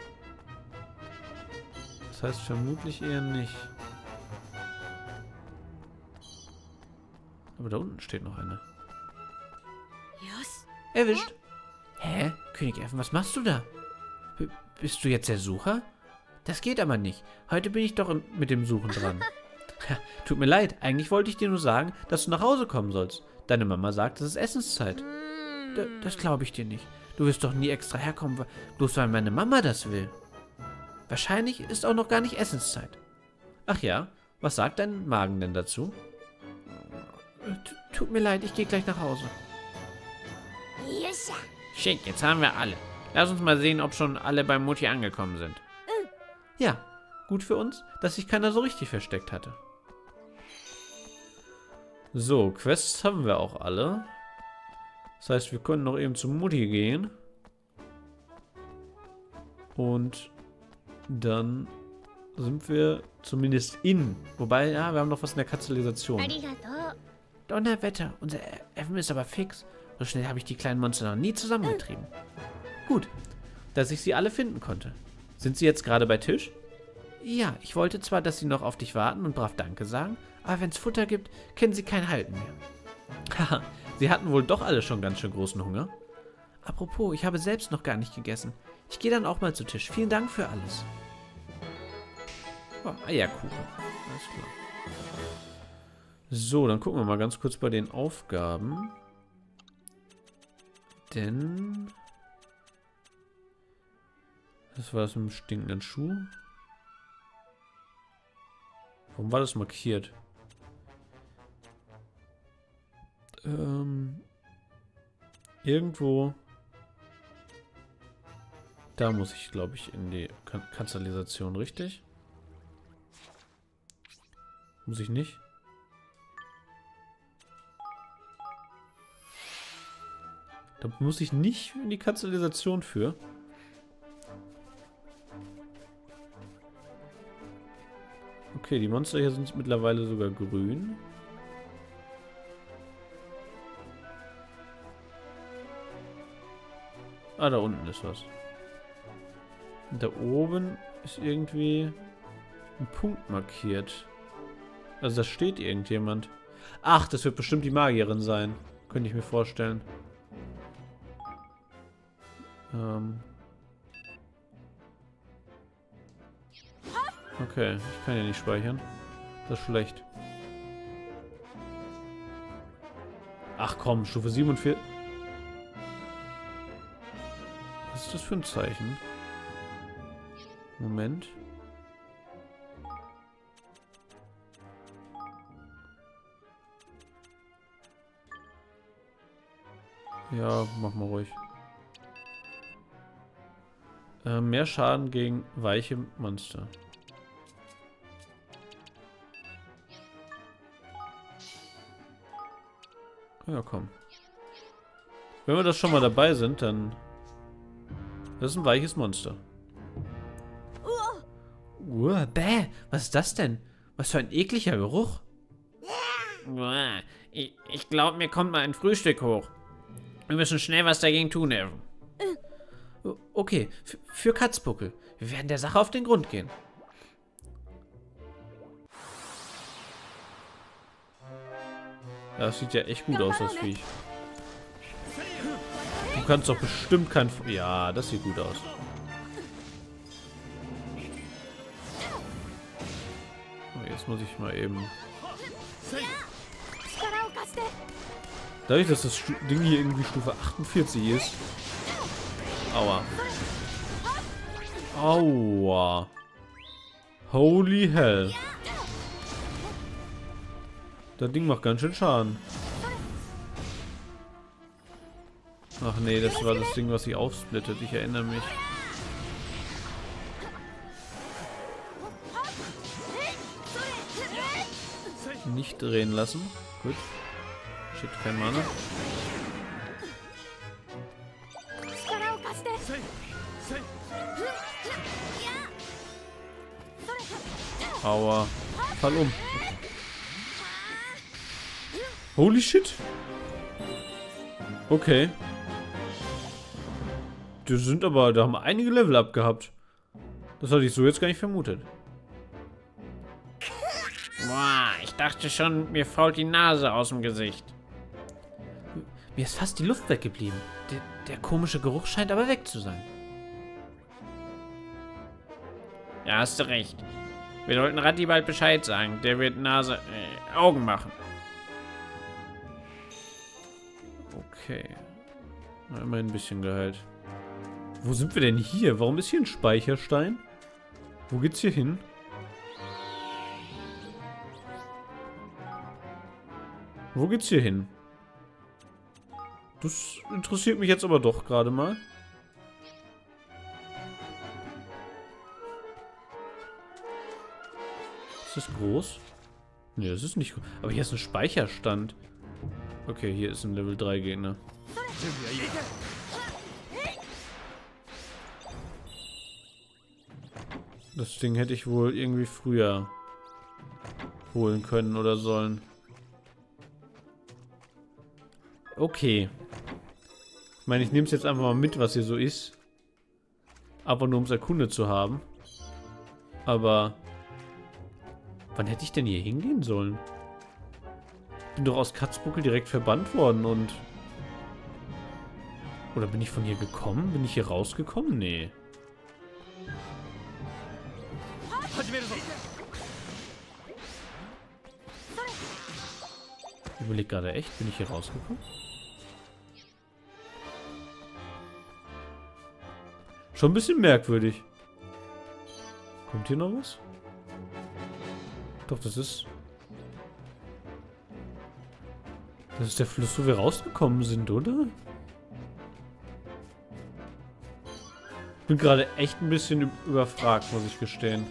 Das heißt vermutlich eher nicht. Aber da unten steht noch eine. Erwischt. Hä? König Evan, was machst du da? B bist du jetzt der Sucher? Das geht aber nicht. Heute bin ich doch im, mit dem Suchen dran. Ja, tut mir leid. Eigentlich wollte ich dir nur sagen, dass du nach Hause kommen sollst. Deine Mama sagt, es ist Essenszeit. D das glaube ich dir nicht. Du wirst doch nie extra herkommen, bloß weil meine Mama das will. Wahrscheinlich ist auch noch gar nicht Essenszeit. Ach ja? Was sagt dein Magen denn dazu? T tut mir leid, ich gehe gleich nach Hause. Schick, jetzt haben wir alle. Lass uns mal sehen, ob schon alle bei Mutti angekommen sind. Ja, gut für uns, dass sich keiner so richtig versteckt hatte. So, Quests haben wir auch alle. Das heißt, wir können noch eben zu Mutti gehen. Und dann sind wir zumindest in. Wobei, ja, wir haben noch was in der Katalysation. Donnerwetter, unser Evan ist aber fix. So schnell habe ich die kleinen Monster noch nie zusammengetrieben. Gut, dass ich sie alle finden konnte. Sind sie jetzt gerade bei Tisch? Ja, ich wollte zwar, dass sie noch auf dich warten und brav Danke sagen, aber wenn es Futter gibt, kennen sie kein Halten mehr. Haha, sie hatten wohl doch alle schon ganz schön großen Hunger. Apropos, ich habe selbst noch gar nicht gegessen. Ich gehe dann auch mal zu Tisch. Vielen Dank für alles. Oh, Eierkuchen. Alles klar. So, dann gucken wir mal ganz kurz bei den Aufgaben. Denn... Das war das mit dem stinkenden Schuh. Warum war das markiert? Ähm... Irgendwo... Da muss ich, glaube ich, in die kan Kanalisation, richtig? Muss ich nicht? Da muss ich nicht in die Kanalisation für. Okay, die Monster hier sind mittlerweile sogar grün. Ah, da unten ist was. Und da oben ist irgendwie ein Punkt markiert. Also da steht irgendjemand. Ach, das wird bestimmt die Magierin sein. Könnte ich mir vorstellen. Ähm. Okay, ich kann ja nicht speichern. Das ist schlecht. Ach komm, Stufe siebenundvierzig. Was ist das für ein Zeichen? Moment. Ja, mach mal ruhig. Äh, mehr Schaden gegen weiche Monster. Ja, komm. Wenn wir das schon mal dabei sind, dann... Das ist ein weiches Monster. Uh, bäh, was ist das denn? Was für ein ekliger Geruch. Ich, ich glaube, mir kommt mal ein Frühstück hoch. Wir müssen schnell was dagegen tun, Evan. Okay, für Katzbuckel. Wir werden der Sache auf den Grund gehen. Ja, das sieht ja echt gut aus, das Viech. Du kannst doch bestimmt kein... F ja, das sieht gut aus. Oh, jetzt muss ich mal eben... Dadurch, dass das Stu Ding hier irgendwie Stufe achtundvierzig ist. Aua. Aua. Holy hell. Das Ding macht ganz schön Schaden. Ach nee, das war das Ding, was sich aufsplittet. Ich erinnere mich. Nicht drehen lassen. Gut. Shit, kein Mana. Aua. Fall um. Holy shit. Okay. Die sind aber, da haben einige Level up gehabt. Das hatte ich so jetzt gar nicht vermutet. Boah, ich dachte schon, mir fault die Nase aus dem Gesicht. Mir ist fast die Luft weggeblieben. Der, der komische Geruch scheint aber weg zu sein. Ja, hast du recht. Wir sollten Ratti bald Bescheid sagen. Der wird Nase, äh, Augen machen. Okay. Na, immerhin ein bisschen geheilt. Wo sind wir denn hier? Warum ist hier ein Speicherstein? Wo geht's hier hin? Wo geht's hier hin? Das interessiert mich jetzt aber doch gerade mal. Ist das groß? Ne, das ist nicht groß. Aber hier ist ein Speicherstand. Okay, hier ist ein Level drei Gegner. Das Ding hätte ich wohl irgendwie früher holen können oder sollen. Okay. Ich meine, ich nehme es jetzt einfach mal mit, was hier so ist. Aber nur um es erkundet zu haben. Aber wann hätte ich denn hier hingehen sollen? Ich bin doch aus Katzbuckel direkt verbannt worden und... Oder bin ich von hier gekommen? Bin ich hier rausgekommen? Nee. Ich überlege gerade echt, bin ich hier rausgekommen? Schon ein bisschen merkwürdig. Kommt hier noch was? Doch, das ist... Das ist der Fluss, wo wir rausgekommen sind, oder? Ich bin gerade echt ein bisschen überfragt, muss ich gestehen.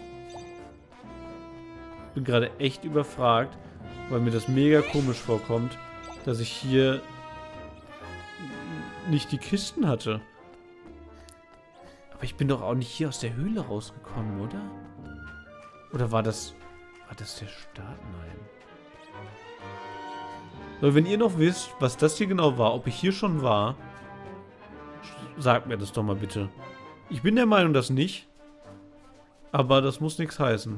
Ich bin gerade echt überfragt, weil mir das mega komisch vorkommt, dass ich hier nicht die Kisten hatte. Aber ich bin doch auch nicht hier aus der Höhle rausgekommen, oder? Oder war das... War das der Start? Nein. So, wenn ihr noch wisst, was das hier genau war, ob ich hier schon war, sagt mir das doch mal bitte. Ich bin der Meinung, dass nicht. Aber das muss nichts heißen.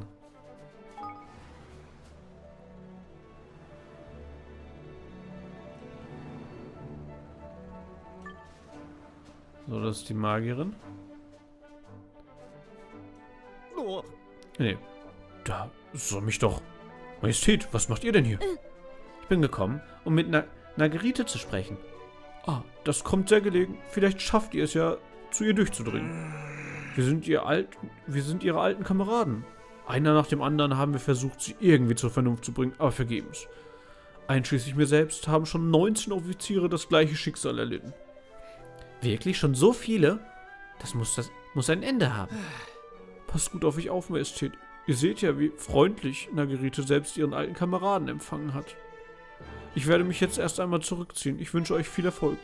So, das ist die Magierin. Nee. Da soll mich doch... Majestät, was macht ihr denn hier? Ich bin gekommen, um mit Na Nagerite zu sprechen. Ah, das kommt sehr gelegen. Vielleicht schafft ihr es ja, zu ihr durchzudringen. Wir sind ihr alt... Wir sind ihre alten Kameraden. Einer nach dem anderen haben wir versucht, sie irgendwie zur Vernunft zu bringen, aber vergebens. Einschließlich mir selbst haben schon neunzehn Offiziere das gleiche Schicksal erlitten. Wirklich? Schon so viele? Das muss, das muss ein Ende haben. Passt gut auf euch auf, Majestät. Ihr seht ja, wie freundlich Nagerite selbst ihren alten Kameraden empfangen hat. Ich werde mich jetzt erst einmal zurückziehen. Ich wünsche euch viel Erfolg.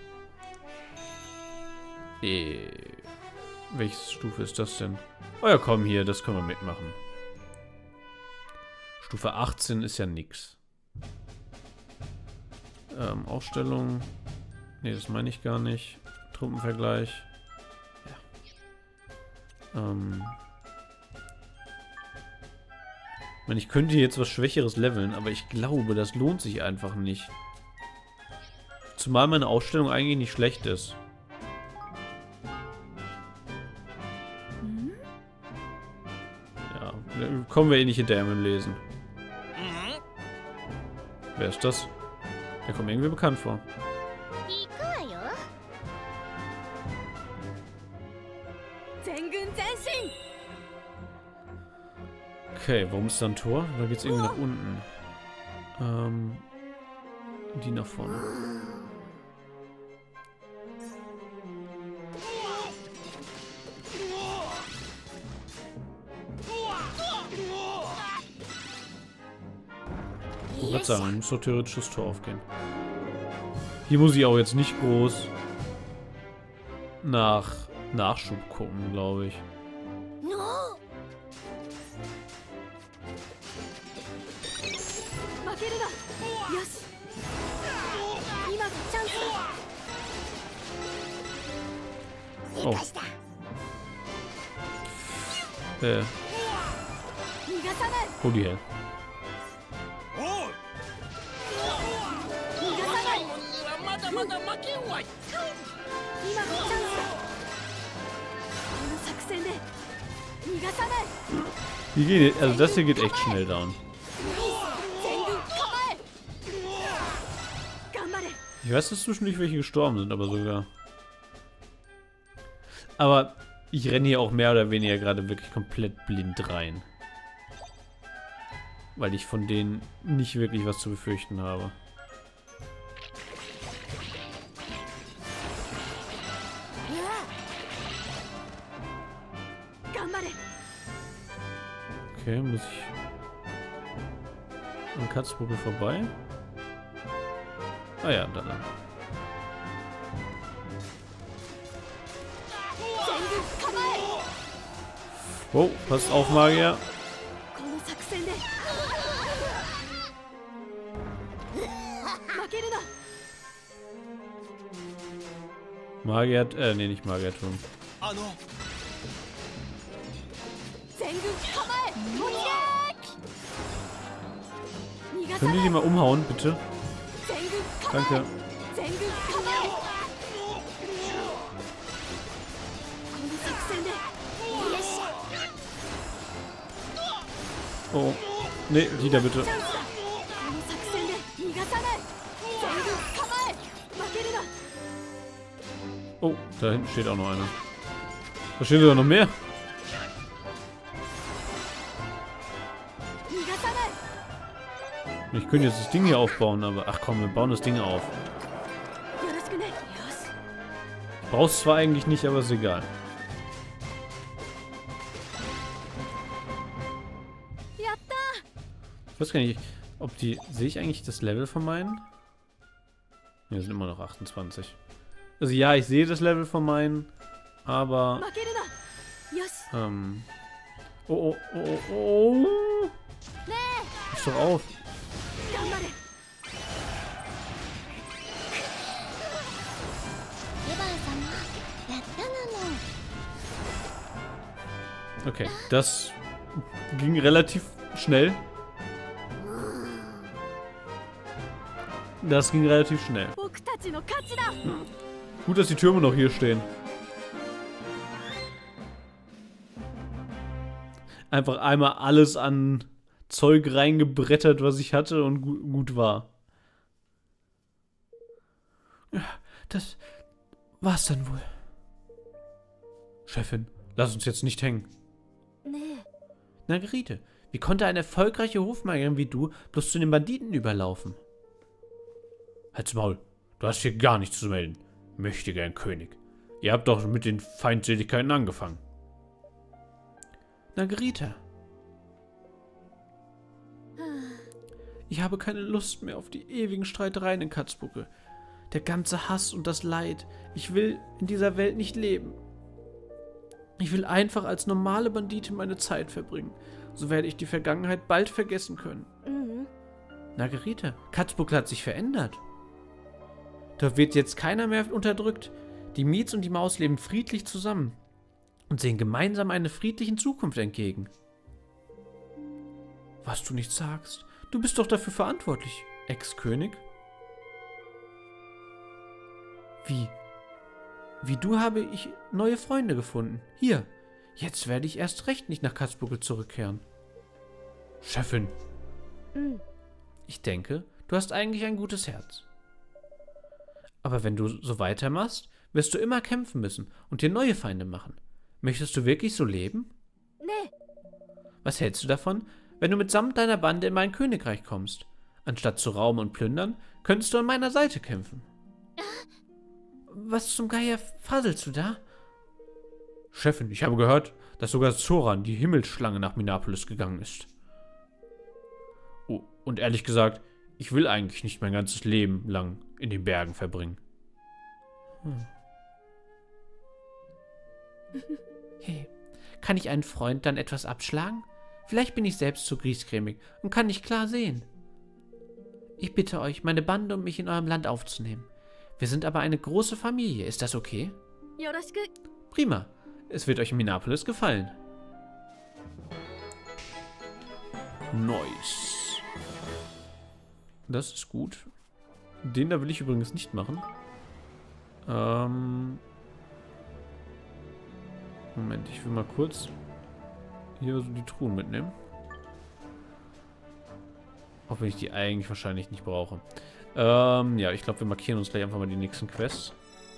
Äh, welche Stufe ist das denn? Oh ja, komm hier, das können wir mitmachen. Stufe achtzehn ist ja nix. Ähm, Ausstellung. Ne, das meine ich gar nicht. Truppenvergleich. Ja. Ähm. Ich meine, ich könnte jetzt was Schwächeres leveln, aber ich glaube, das lohnt sich einfach nicht. Zumal meine Ausstellung eigentlich nicht schlecht ist. Ja, kommen wir eh nicht hinterher mit dem Lesen. Wer ist das? Der kommt mir irgendwie bekannt vor. Okay, warum ist da ein Tor? Da geht's irgendwie nach unten. Ähm, die nach vorne. Ich wollte sagen, muss doch theoretisch das Tor aufgehen. Hier muss ich auch jetzt nicht groß nach Nachschub gucken, glaube ich. Oh. Äh. Holy hell. Wie geht, also das hier geht echt schnell down. Ich weiß, dass zwischendurch welche gestorben sind, aber sogar. Aber ich renne hier auch mehr oder weniger gerade wirklich komplett blind rein. Weil ich von denen nicht wirklich was zu befürchten habe. Okay, muss ich an Katzbuckel vorbei? Ah ja, da lang. Oh, passt auf, Magier. Magier, äh, nee, nicht Magier tun. Können die die mal umhauen, bitte? Danke. Oh. Nee, die da bitte. Oh, da hinten steht auch noch einer. Da stehen sogar noch mehr. Ich könnte jetzt das Ding hier aufbauen, aber... Ach komm, wir bauen das Ding auf. Ich brauch's zwar eigentlich nicht, aber ist egal. Ich weiß gar nicht, ob die... Sehe ich eigentlich das Level von meinen? Ne, sind immer noch achtundzwanzig. Also ja, ich sehe das Level von meinen, aber... Ähm... Oh, oh, oh, oh, oh. Pass doch auf. Okay, das ging relativ schnell. Das ging relativ schnell. Gut, dass die Türme noch hier stehen. Einfach einmal alles an Zeug reingebrettert, was ich hatte und gu gut war. Ja, das war's dann wohl. Chefin, lass uns jetzt nicht hängen. Margarete, wie konnte eine erfolgreiche Hofmeisterin wie du bloß zu den Banditen überlaufen? Halt's Maul, du hast hier gar nichts zu melden. Mächtiger ein König. Ihr habt doch mit den Feindseligkeiten angefangen. Margarete. Ich habe keine Lust mehr auf die ewigen Streitereien in Katzbucke. Der ganze Hass und das Leid. Ich will in dieser Welt nicht leben. Ich will einfach als normale Banditin meine Zeit verbringen. So werde ich die Vergangenheit bald vergessen können. Mhm. Margarete, Katzbuckel hat sich verändert. Da wird jetzt keiner mehr unterdrückt. Die Mietz und die Maus leben friedlich zusammen und sehen gemeinsam einer friedlichen Zukunft entgegen. Was du nicht sagst, du bist doch dafür verantwortlich, Ex-König. Wie? Wie du habe ich neue Freunde gefunden. Hier, jetzt werde ich erst recht nicht nach Katzbuckel zurückkehren. Chefin. Mhm. Ich denke, du hast eigentlich ein gutes Herz. Aber wenn du so weitermachst, wirst du immer kämpfen müssen und dir neue Feinde machen. Möchtest du wirklich so leben? Nee. Was hältst du davon, wenn du mitsamt deiner Bande in mein Königreich kommst? Anstatt zu rauben und plündern, könntest du an meiner Seite kämpfen. Was zum Geier faselst du da? Chefin, ich habe gehört, dass sogar Zoran, die Himmelsschlange, nach Minapolis gegangen ist. Oh, und ehrlich gesagt, ich will eigentlich nicht mein ganzes Leben lang in den Bergen verbringen. Hm. Hey, kann ich einen Freund dann etwas abschlagen? Vielleicht bin ich selbst zu griesgrämig und kann nicht klar sehen. Ich bitte euch, meine Bande und mich in eurem Land aufzunehmen. Wir sind aber eine große Familie. Ist das okay? Prima. Es wird euch in Minapolis gefallen. Nice. Das ist gut. Den da will ich übrigens nicht machen. Ähm... Moment, ich will mal kurz hier so die Truhen mitnehmen. Auch wenn ich die eigentlich wahrscheinlich nicht brauche. Ähm, ja, ich glaube, wir markieren uns gleich einfach mal die nächsten Quests.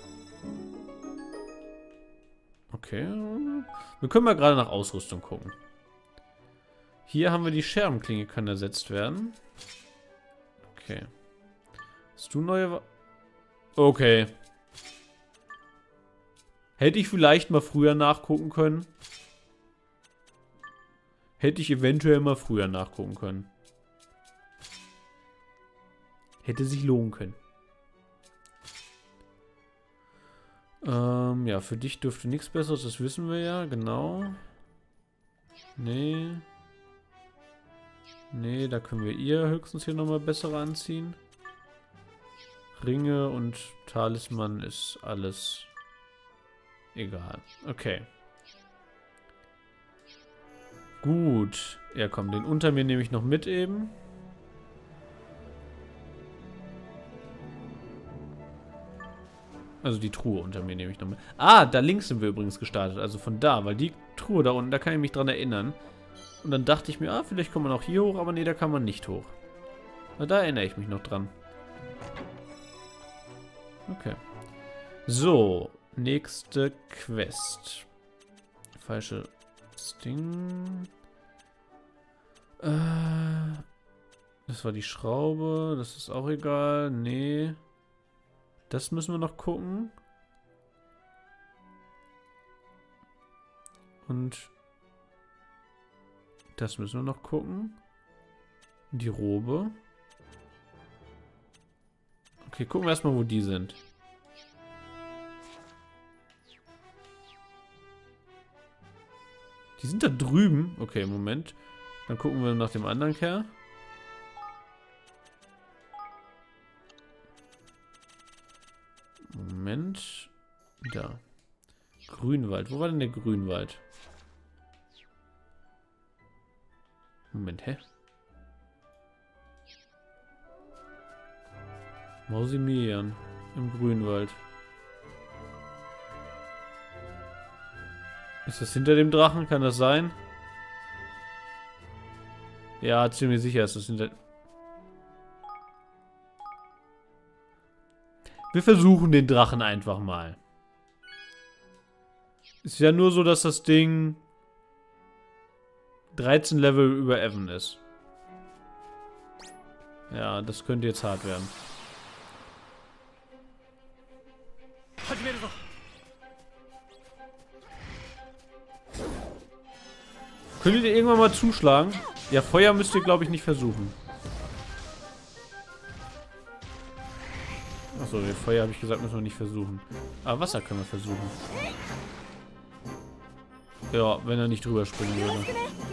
Okay. Wir können mal gerade nach Ausrüstung gucken. Hier haben wir die Scherbenklinge, können ersetzt werden. Okay. Hast du neue... Wa okay. Hätte ich vielleicht mal früher nachgucken können. Hätte ich eventuell mal früher nachgucken können. Hätte sich lohnen können. Ähm, ja, für dich dürfte nichts Besseres, das wissen wir ja, genau. Nee. Nee, da können wir ihr höchstens hier nochmal bessere anziehen. Ringe und Talisman ist alles egal. Okay. Gut. Ja, komm, den unter mir nehme ich noch mit eben. Also die Truhe unter mir nehme ich noch mit. Ah, da links sind wir übrigens gestartet. Also von da, weil die Truhe da unten, da kann ich mich dran erinnern. Und dann dachte ich mir, ah, vielleicht kommt man auch hier hoch, aber nee, da kann man nicht hoch. Na, da erinnere ich mich noch dran. Okay. So, Nächste Quest. Falsches Ding. Äh, das war die Schraube. Das ist auch egal. Nee. Das müssen wir noch gucken. Und das müssen wir noch gucken. Die Robe. Okay, gucken wir erstmal, wo die sind. Die sind da drüben. Okay, Moment. Dann gucken wir nach dem anderen Kerl. Moment. Da. Grünwald. Wo war denn der Grünwald? Moment, hä? Mausimilian im Grünwald. Ist das hinter dem Drachen? Kann das sein? Ja, ziemlich sicher ist das hinter... Wir versuchen den Drachen einfach mal. Ist ja nur so, dass das Ding dreizehn Level über Evan ist. Ja, das könnte jetzt hart werden. Könnt ihr irgendwann mal zuschlagen? Ja, Feuer müsst ihr, glaube ich, nicht versuchen. Achso, Feuer habe ich gesagt, müssen wir nicht versuchen. Aber Wasser können wir versuchen. Ja, wenn er nicht drüber springen würde.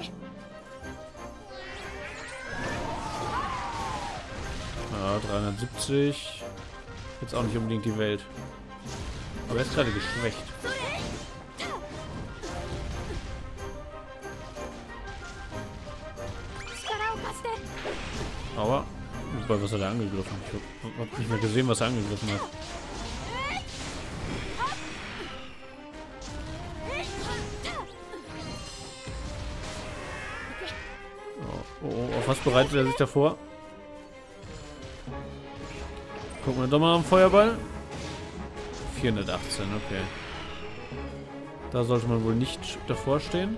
Ja, dreihundertsiebzig. Jetzt auch nicht unbedingt die Welt. Aber er ist gerade geschwächt. Aber, wobei, was hat er angegriffen? Ich hab nicht mehr gesehen, was er angegriffen hat. Oh, oh, auf was bereitet er sich davor? Gucken wir doch mal am Feuerball. vierhundertachtzehn, okay. Da sollte man wohl nicht davor stehen.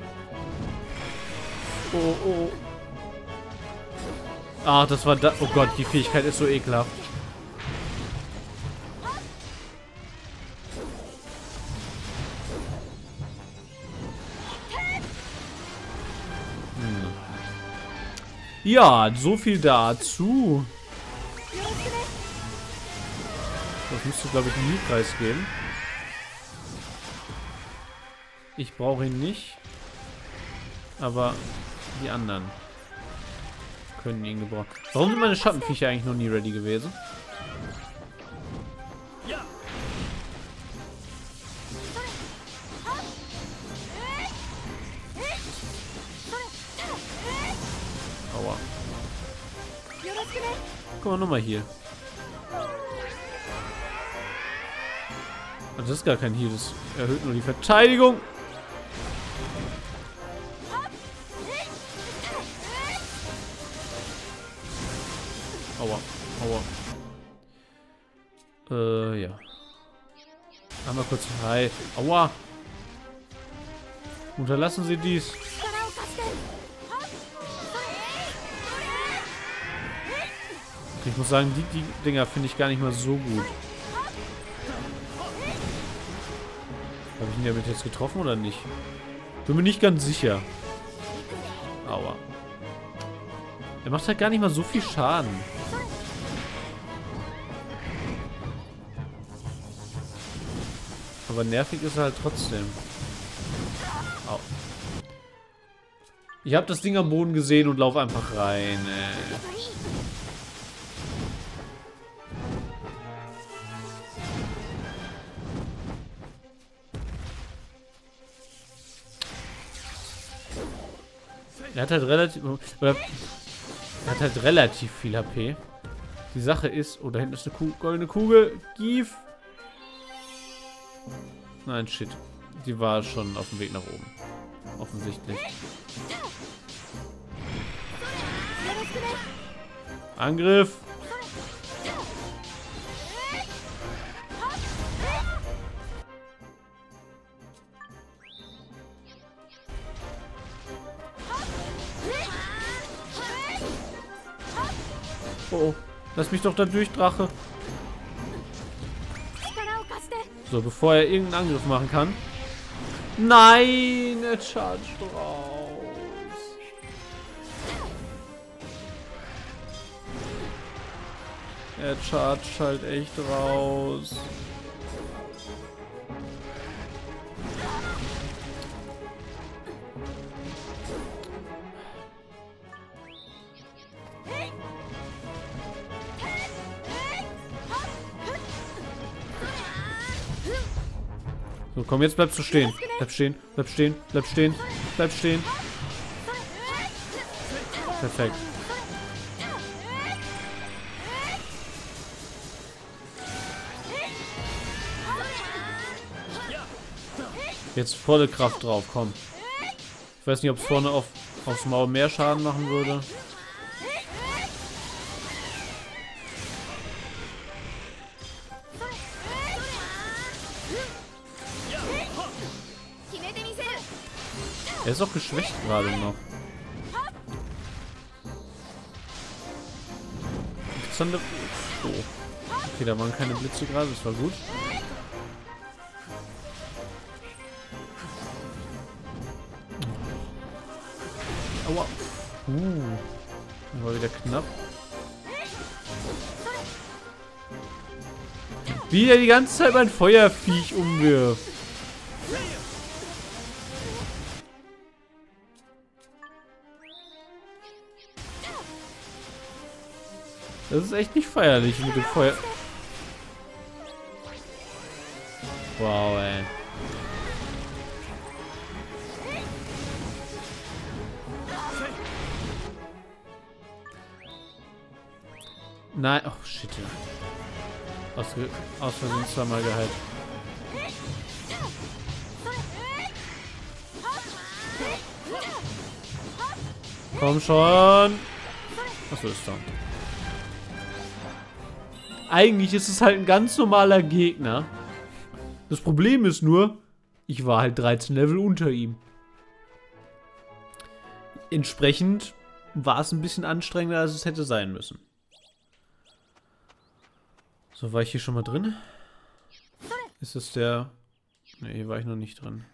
Oh, oh. Ah, das war da. Oh Gott, die Fähigkeit ist so ekelhaft. Hm. Ja, so viel dazu. Das müsste, glaube ich, einen Mietpreis geben. Ich brauche ihn nicht. Aber die anderen können ihn gebrauchen. Warum sind meine Schattenviecher eigentlich noch nie ready gewesen? Aua. Guck mal, nochmal hier. Also das ist gar kein Heal, das erhöht nur die Verteidigung. Aua, aua. Äh, ja. Einmal kurz frei. Aua. Unterlassen Sie dies. Ich muss sagen, die, die Dinger finde ich gar nicht mal so gut. Habe ich ihn damit jetzt getroffen oder nicht? Bin mir nicht ganz sicher. Aua. Er macht halt gar nicht mal so viel Schaden. Aber nervig ist er halt trotzdem. Au. Ich habe das Ding am Boden gesehen und laufe einfach rein. Äh. Er hat halt relativ... Oder, er hat halt relativ viel H P. Die Sache ist... Oh, da hinten ist eine Kuh, goldene Kugel. Gief. Nein, shit. Die war schon auf dem Weg nach oben. Offensichtlich. Angriff. Oh, lass mich doch da durch, Drache. 力を貸して。 So, bevor er irgendeinen Angriff machen kann. Nein, er chargt raus. Er chargt halt echt raus. So, komm, jetzt bleibst du stehen. Bleib stehen, bleib stehen, bleib stehen, bleib stehen. Perfekt. Jetzt volle Kraft drauf, komm. Ich weiß nicht, ob es vorne auf, aufs Maul mehr Schaden machen würde. Er ist auch geschwächt gerade noch. Interessante... Oh. Okay, da waren keine Blitze gerade, das war gut. Aua. Uh. War wieder knapp. Wie er die ganze Zeit mein Feuerviech umwirft. Das ist echt nicht feierlich mit dem Feuer. Wow, ey. Nein, oh shit. Aus, aus Versehen zweimal geheilt. Komm schon. Achso, ist da. Eigentlich ist es halt ein ganz normaler Gegner. Das Problem ist nur, ich war halt dreizehn Level unter ihm. Entsprechend war es ein bisschen anstrengender, als es hätte sein müssen. So, war ich hier schon mal drin? Ist das der... Ne, hier war ich noch nicht drin.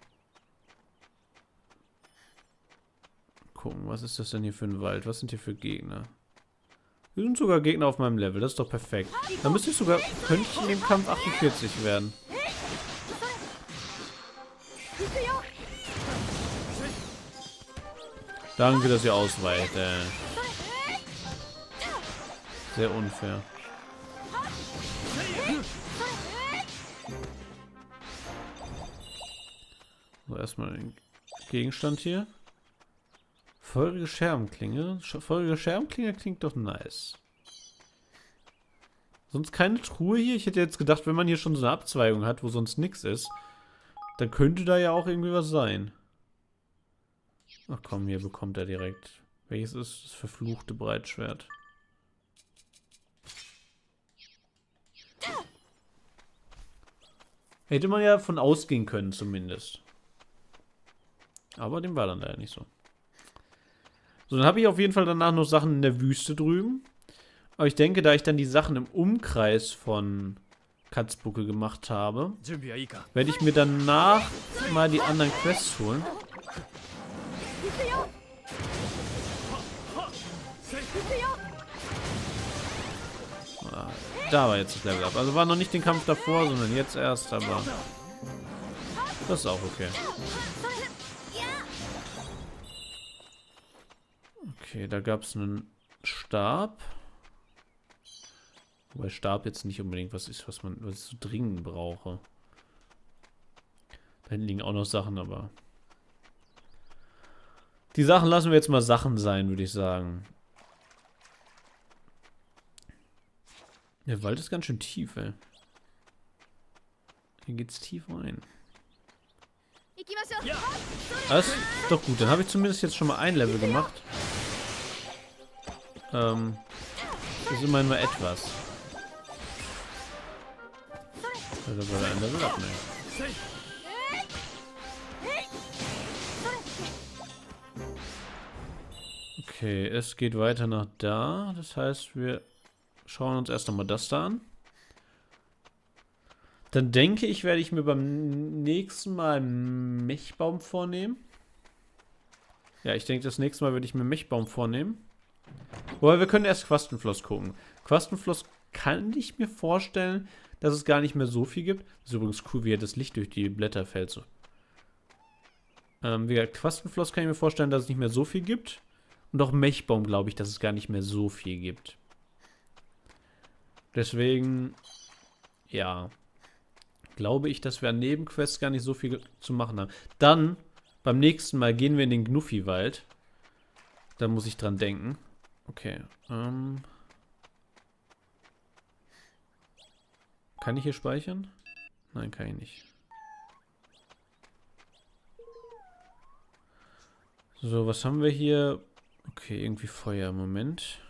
Gucken, was ist das denn hier für ein Wald? Was sind hier für Gegner? Hier sind sogar Gegner auf meinem Level, das ist doch perfekt. Dann müsste ich sogar... Könnte ich in dem Kampf achtundvierzig werden. Danke, dass ihr ausweicht, ey. Sehr unfair. So, erstmal den Gegenstand hier. Feurige Scherbenklinge. Feurige Scherbenklinge klingt doch nice. Sonst keine Truhe hier? Ich hätte jetzt gedacht, wenn man hier schon so eine Abzweigung hat, wo sonst nichts ist, dann könnte da ja auch irgendwie was sein. Ach komm, hier bekommt er direkt. Welches ist das verfluchte Breitschwert? Hätte man ja von ausgehen können zumindest. Aber dem war dann leider nicht so. So, dann habe ich auf jeden Fall danach noch Sachen in der Wüste drüben. Aber ich denke, da ich dann die Sachen im Umkreis von Katzbucke gemacht habe, werde ich mir danach mal die anderen Quests holen. Ah, da war jetzt das Level Up. Also war noch nicht den Kampf davor, sondern jetzt erst, aber das ist auch okay. Okay, da gab es einen Stab. Wobei Stab jetzt nicht unbedingt was ist, was man was ich so dringend brauche. Da hinten liegen auch noch Sachen, aber... Die Sachen lassen wir jetzt mal Sachen sein, würde ich sagen. Der Wald ist ganz schön tief, ey. Hier geht's tief rein. Das ist doch gut, dann habe ich zumindest jetzt schon mal ein Level gemacht. Ähm, das ist immerhin mal etwas. Also soll er ein Level abnehmen. Okay, es geht weiter nach da. Das heißt, wir schauen uns erst einmal das da an. Dann denke ich, werde ich mir beim nächsten Mal einen Mechbaum vornehmen. Ja, ich denke, das nächste Mal werde ich mir einen Mechbaum vornehmen. Wobei, wir können erst Quastenfloss gucken. Quastenfloss kann ich mir vorstellen, dass es gar nicht mehr so viel gibt. Das ist übrigens cool, wie das Licht durch die Blätter fällt. So. Ähm, wie gesagt, Quastenfloss kann ich mir vorstellen, dass es nicht mehr so viel gibt. Und auch Mechbaum glaube ich, dass es gar nicht mehr so viel gibt. Deswegen, ja, glaube ich, dass wir an Nebenquests gar nicht so viel zu machen haben. Dann, beim nächsten Mal gehen wir in den Gnuffi-Wald. Da muss ich dran denken. Okay, ähm... kann ich hier speichern? Nein, kann ich nicht. So, was haben wir hier? Okay, irgendwie Feuer. Moment.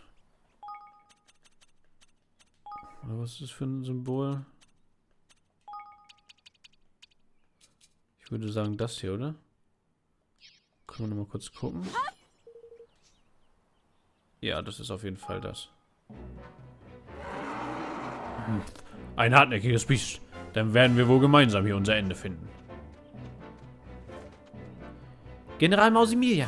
Oder was ist das für ein Symbol? Ich würde sagen, das hier, oder? Können wir nochmal kurz gucken. Ja, das ist auf jeden Fall das. Hm. Ein hartnäckiges Biest. Dann werden wir wohl gemeinsam hier unser Ende finden. General Mausimilian.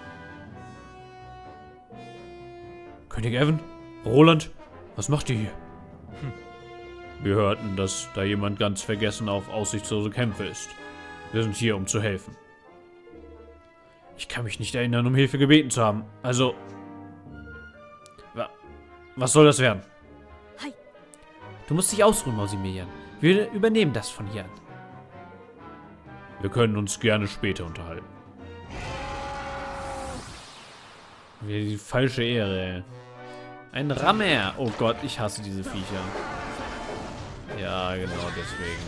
König Evan? Roland? Was macht ihr hier? Hm. Wir hörten, dass da jemand ganz vergessen auf aussichtslose Kämpfe ist. Wir sind hier, um zu helfen. Ich kann mich nicht erinnern, um Hilfe gebeten zu haben. Also... Wa was soll das werden? Du musst dich ausruhen, Mausimilian. Wir übernehmen das von hier an. Wir können uns gerne später unterhalten. Wieder die falsche Ehre, ey. Ein Rammer. Oh Gott, ich hasse diese Viecher. Ja, genau deswegen.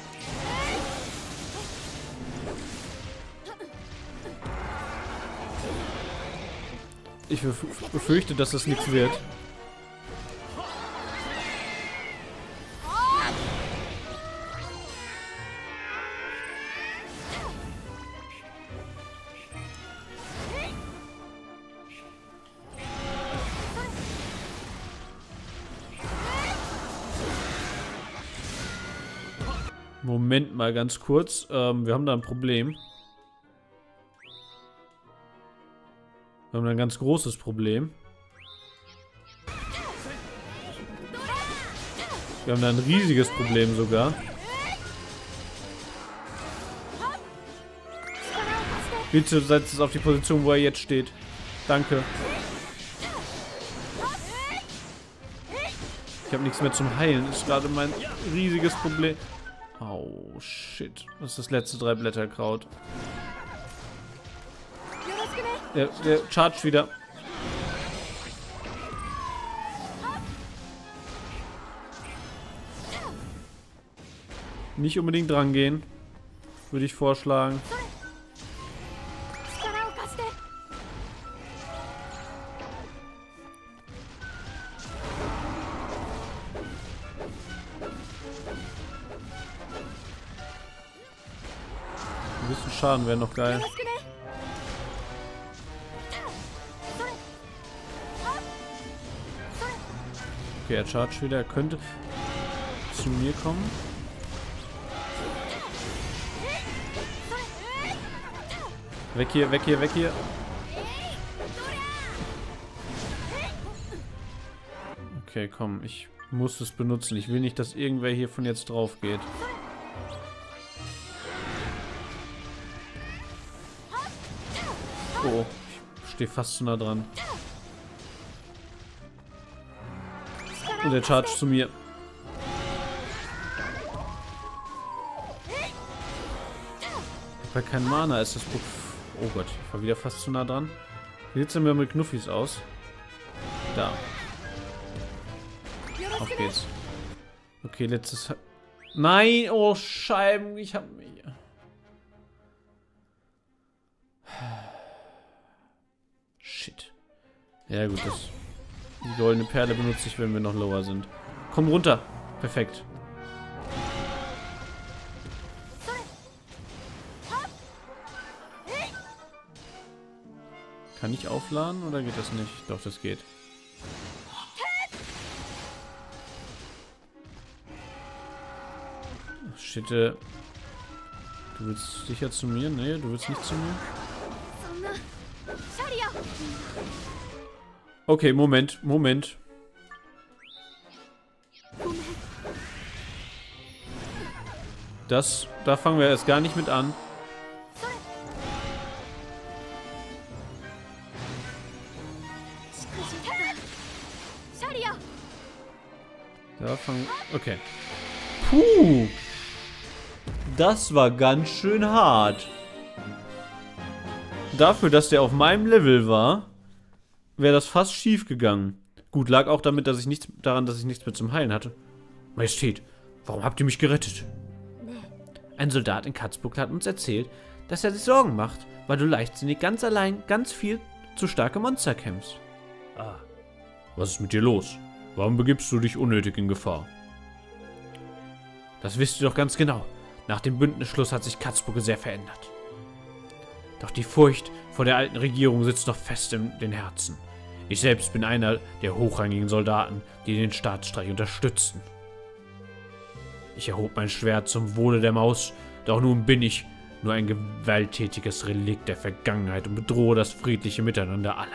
Ich befürchte, dass das nichts wird. Moment mal ganz kurz. Ähm, wir haben da ein Problem. Wir haben da ein ganz großes Problem. Wir haben da ein riesiges Problem sogar. Bitte setzt es auf die Position, wo er jetzt steht. Danke. Ich habe nichts mehr zum Heilen. Das ist gerade mein riesiges Problem. Oh, shit. Das ist das letzte drei Blätterkraut. Der, der chargt wieder. Nicht unbedingt dran gehen. Würde ich vorschlagen. Ein bisschen Schaden wäre noch geil. Okay, er chargt wieder. Er könnte zu mir kommen. Weg hier, weg hier, weg hier. Okay, komm. Ich muss es benutzen. Ich will nicht, dass irgendwer hier von jetzt drauf geht. Oh, ich stehe fast zu nah dran. Und der chargt zu mir. Weil kein Mana ist das Buch. Oh Gott, ich war wieder fast zu nah dran. Wie sieht es denn mit Knuffis aus? Da. Auf geht's. Okay, letztes... Nein! Oh, Scheiben! Ich hab mich... Shit. Ja gut, das... Die goldene Perle benutze ich, wenn wir noch lower sind. Komm runter. Perfekt. Kann ich aufladen oder geht das nicht? Doch, das geht. steht der... Du willst sicher zu mir? Nee, du willst nicht zu mir? Okay, Moment, Moment. Das, da fangen wir erst gar nicht mit an. Da fangen... Okay. Puh. Das war ganz schön hart. Dafür, dass der auf meinem Level war, wäre das fast schief gegangen. Gut, lag auch damit, dass ich nichts daran, dass ich nichts mehr zum Heilen hatte. Majestät, warum habt ihr mich gerettet? Ein Soldat in Katzbuckel hat uns erzählt, dass er sich Sorgen macht, weil du leichtsinnig ganz allein ganz viel zu starke Monster kämpfst. Ah. Was ist mit dir los? Warum begibst du dich unnötig in Gefahr? Das wisst ihr doch ganz genau. Nach dem Bündnisschluss hat sich Katzbuckel sehr verändert. Doch die Furcht vor der alten Regierung sitzt noch fest in den Herzen. Ich selbst bin einer der hochrangigen Soldaten, die den Staatsstreich unterstützten. Ich erhob mein Schwert zum Wohle der Maus, doch nun bin ich nur ein gewalttätiges Relikt der Vergangenheit und bedrohe das friedliche Miteinander aller.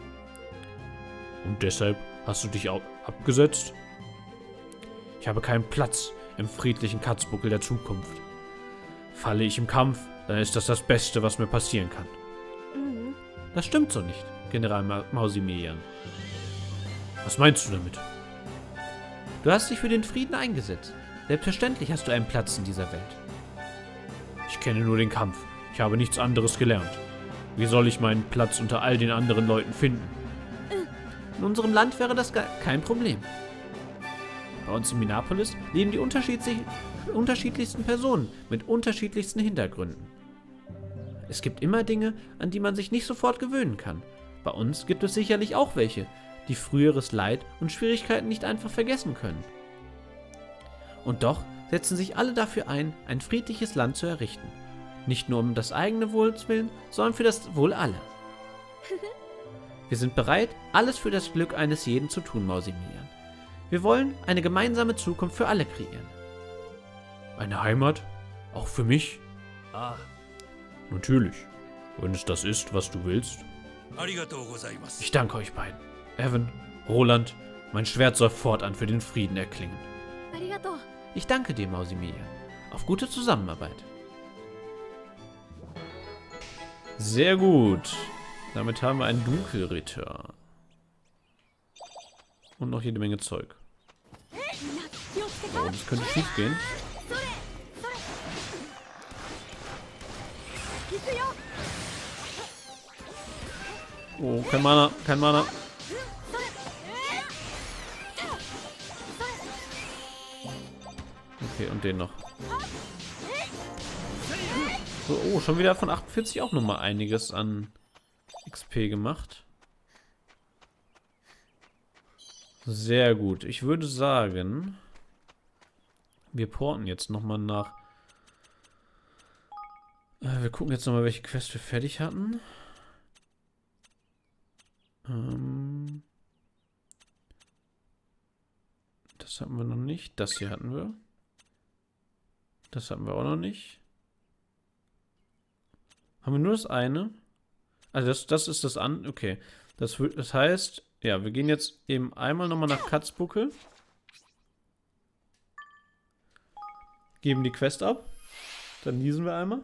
Und deshalb hast du dich auch abgesetzt? Ich habe keinen Platz im friedlichen Katzbuckel der Zukunft. Falle ich im Kampf, dann ist das das Beste, was mir passieren kann. Mhm. Das stimmt so nicht, General Ma Mausimilian. Was meinst du damit? Du hast dich für den Frieden eingesetzt. Selbstverständlich hast du einen Platz in dieser Welt. Ich kenne nur den Kampf. Ich habe nichts anderes gelernt. Wie soll ich meinen Platz unter all den anderen Leuten finden? In unserem Land wäre das kein Problem. Bei uns in Minapolis leben die unterschiedlich, unterschiedlichsten Personen mit unterschiedlichsten Hintergründen. Es gibt immer Dinge, an die man sich nicht sofort gewöhnen kann. Bei uns gibt es sicherlich auch welche, die früheres Leid und Schwierigkeiten nicht einfach vergessen können. Und doch setzen sich alle dafür ein, ein friedliches Land zu errichten. Nicht nur um das eigene Wohl willen, sondern für das Wohl aller. Wir sind bereit, alles für das Glück eines jeden zu tun, Mausimilian. Wir wollen eine gemeinsame Zukunft für alle kreieren. Eine Heimat? Auch für mich? Ah. Natürlich. Wenn es das ist, was du willst. Ich danke euch beiden. Evan, Roland, mein Schwert soll fortan für den Frieden erklingen. Ich danke dir, Mausimilian. Auf gute Zusammenarbeit. Sehr gut. Damit haben wir einen Dunkelritter. Und noch jede Menge Zeug. Oh, das könnte schief gehen. Oh, kein Mana, kein Mana. Okay, und den noch. So, oh, schon wieder von achtundvierzig auch nochmal einiges an X P gemacht. Sehr gut. Ich würde sagen, wir porten jetzt nochmal nach. Äh, wir gucken jetzt nochmal, welche Quest wir fertig hatten. Ähm, das hatten wir noch nicht. Das hier hatten wir. Das hatten wir auch noch nicht. Haben wir nur das eine? Also das, das ist das an. Okay. Das, das heißt, ja, wir gehen jetzt eben einmal nochmal nach Katzbuckel. Geben die Quest ab. Dann niesen wir einmal.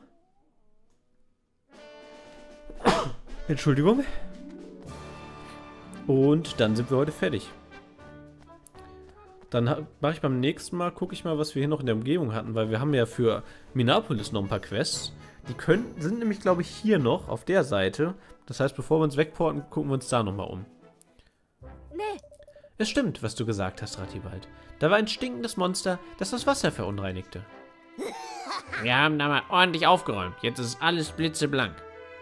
Entschuldigung. Und dann sind wir heute fertig. Dann mache ich beim nächsten Mal, gucke ich mal, was wir hier noch in der Umgebung hatten, weil wir haben ja für Minapolis noch ein paar Quests. Die können, sind nämlich, glaube ich, hier noch auf der Seite. Das heißt, bevor wir uns wegporten, gucken wir uns da nochmal um. Nee. Es stimmt, was du gesagt hast, Ratibald. Da war ein stinkendes Monster, das das Wasser verunreinigte. Wir haben da mal ordentlich aufgeräumt. Jetzt ist alles blitzeblank.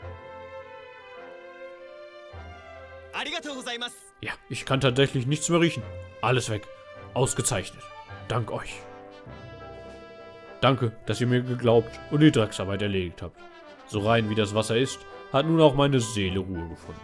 Ja, ich kann tatsächlich nichts mehr riechen. Alles weg. Ausgezeichnet. Dank euch. Danke, dass ihr mir geglaubt und die Drecksarbeit erledigt habt. So rein wie das Wasser ist, hat nun auch meine Seele Ruhe gefunden.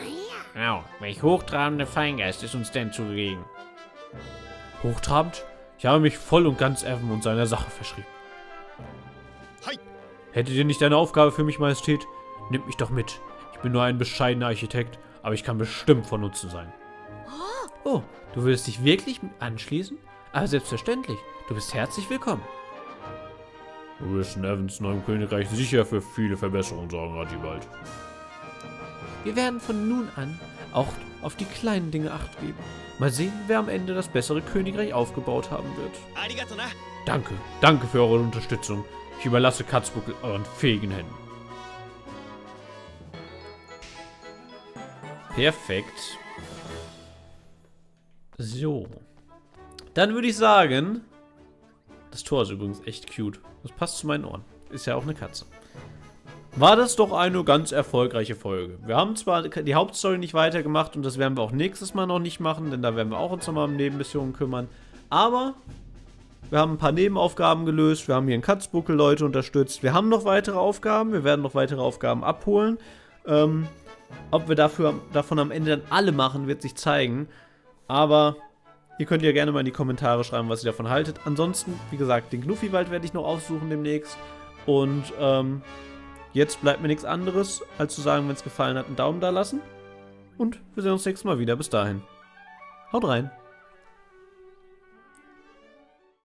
Au, welch hochtrabender Feingeist ist uns denn zugegen? Hochtrabend? Ich habe mich voll und ganz Evan und seiner Sache verschrieben. Hi. Hättet ihr nicht eine Aufgabe für mich, Majestät? Nehmt mich doch mit. Ich bin nur ein bescheidener Architekt, aber ich kann bestimmt von Nutzen sein. Oh, du willst dich wirklich anschließen? Aber selbstverständlich. Du bist herzlich willkommen. Du wirst in Evans neuem Königreich sicher für viele Verbesserungen sorgen, Archibald. Wir werden von nun an auch auf die kleinen Dinge Acht geben. Mal sehen, wer am Ende das bessere Königreich aufgebaut haben wird. Arigato na. Danke, danke für eure Unterstützung. Ich überlasse Katzbuckel euren fähigen Händen. Perfekt. So. Dann würde ich sagen, das Tor ist übrigens echt cute. Das passt zu meinen Ohren. Ist ja auch eine Katze. War das doch eine ganz erfolgreiche Folge. Wir haben zwar die Hauptstory nicht weitergemacht und das werden wir auch nächstes Mal noch nicht machen, denn da werden wir auch uns nochmal um Nebenmissionen kümmern. Aber wir haben ein paar Nebenaufgaben gelöst. Wir haben hier einen Katzbuckel Leute unterstützt. Wir haben noch weitere Aufgaben. Wir werden noch weitere Aufgaben abholen. Ähm, ob wir dafür, davon am Ende dann alle machen, wird sich zeigen. Aber ihr könnt ja gerne mal in die Kommentare schreiben, was ihr davon haltet. Ansonsten, wie gesagt, den Gnuffi-Wald werde ich noch aufsuchen demnächst. Und ähm, jetzt bleibt mir nichts anderes, als zu sagen, wenn es gefallen hat, einen Daumen da lassen. Und wir sehen uns nächstes Mal wieder. Bis dahin. Haut rein.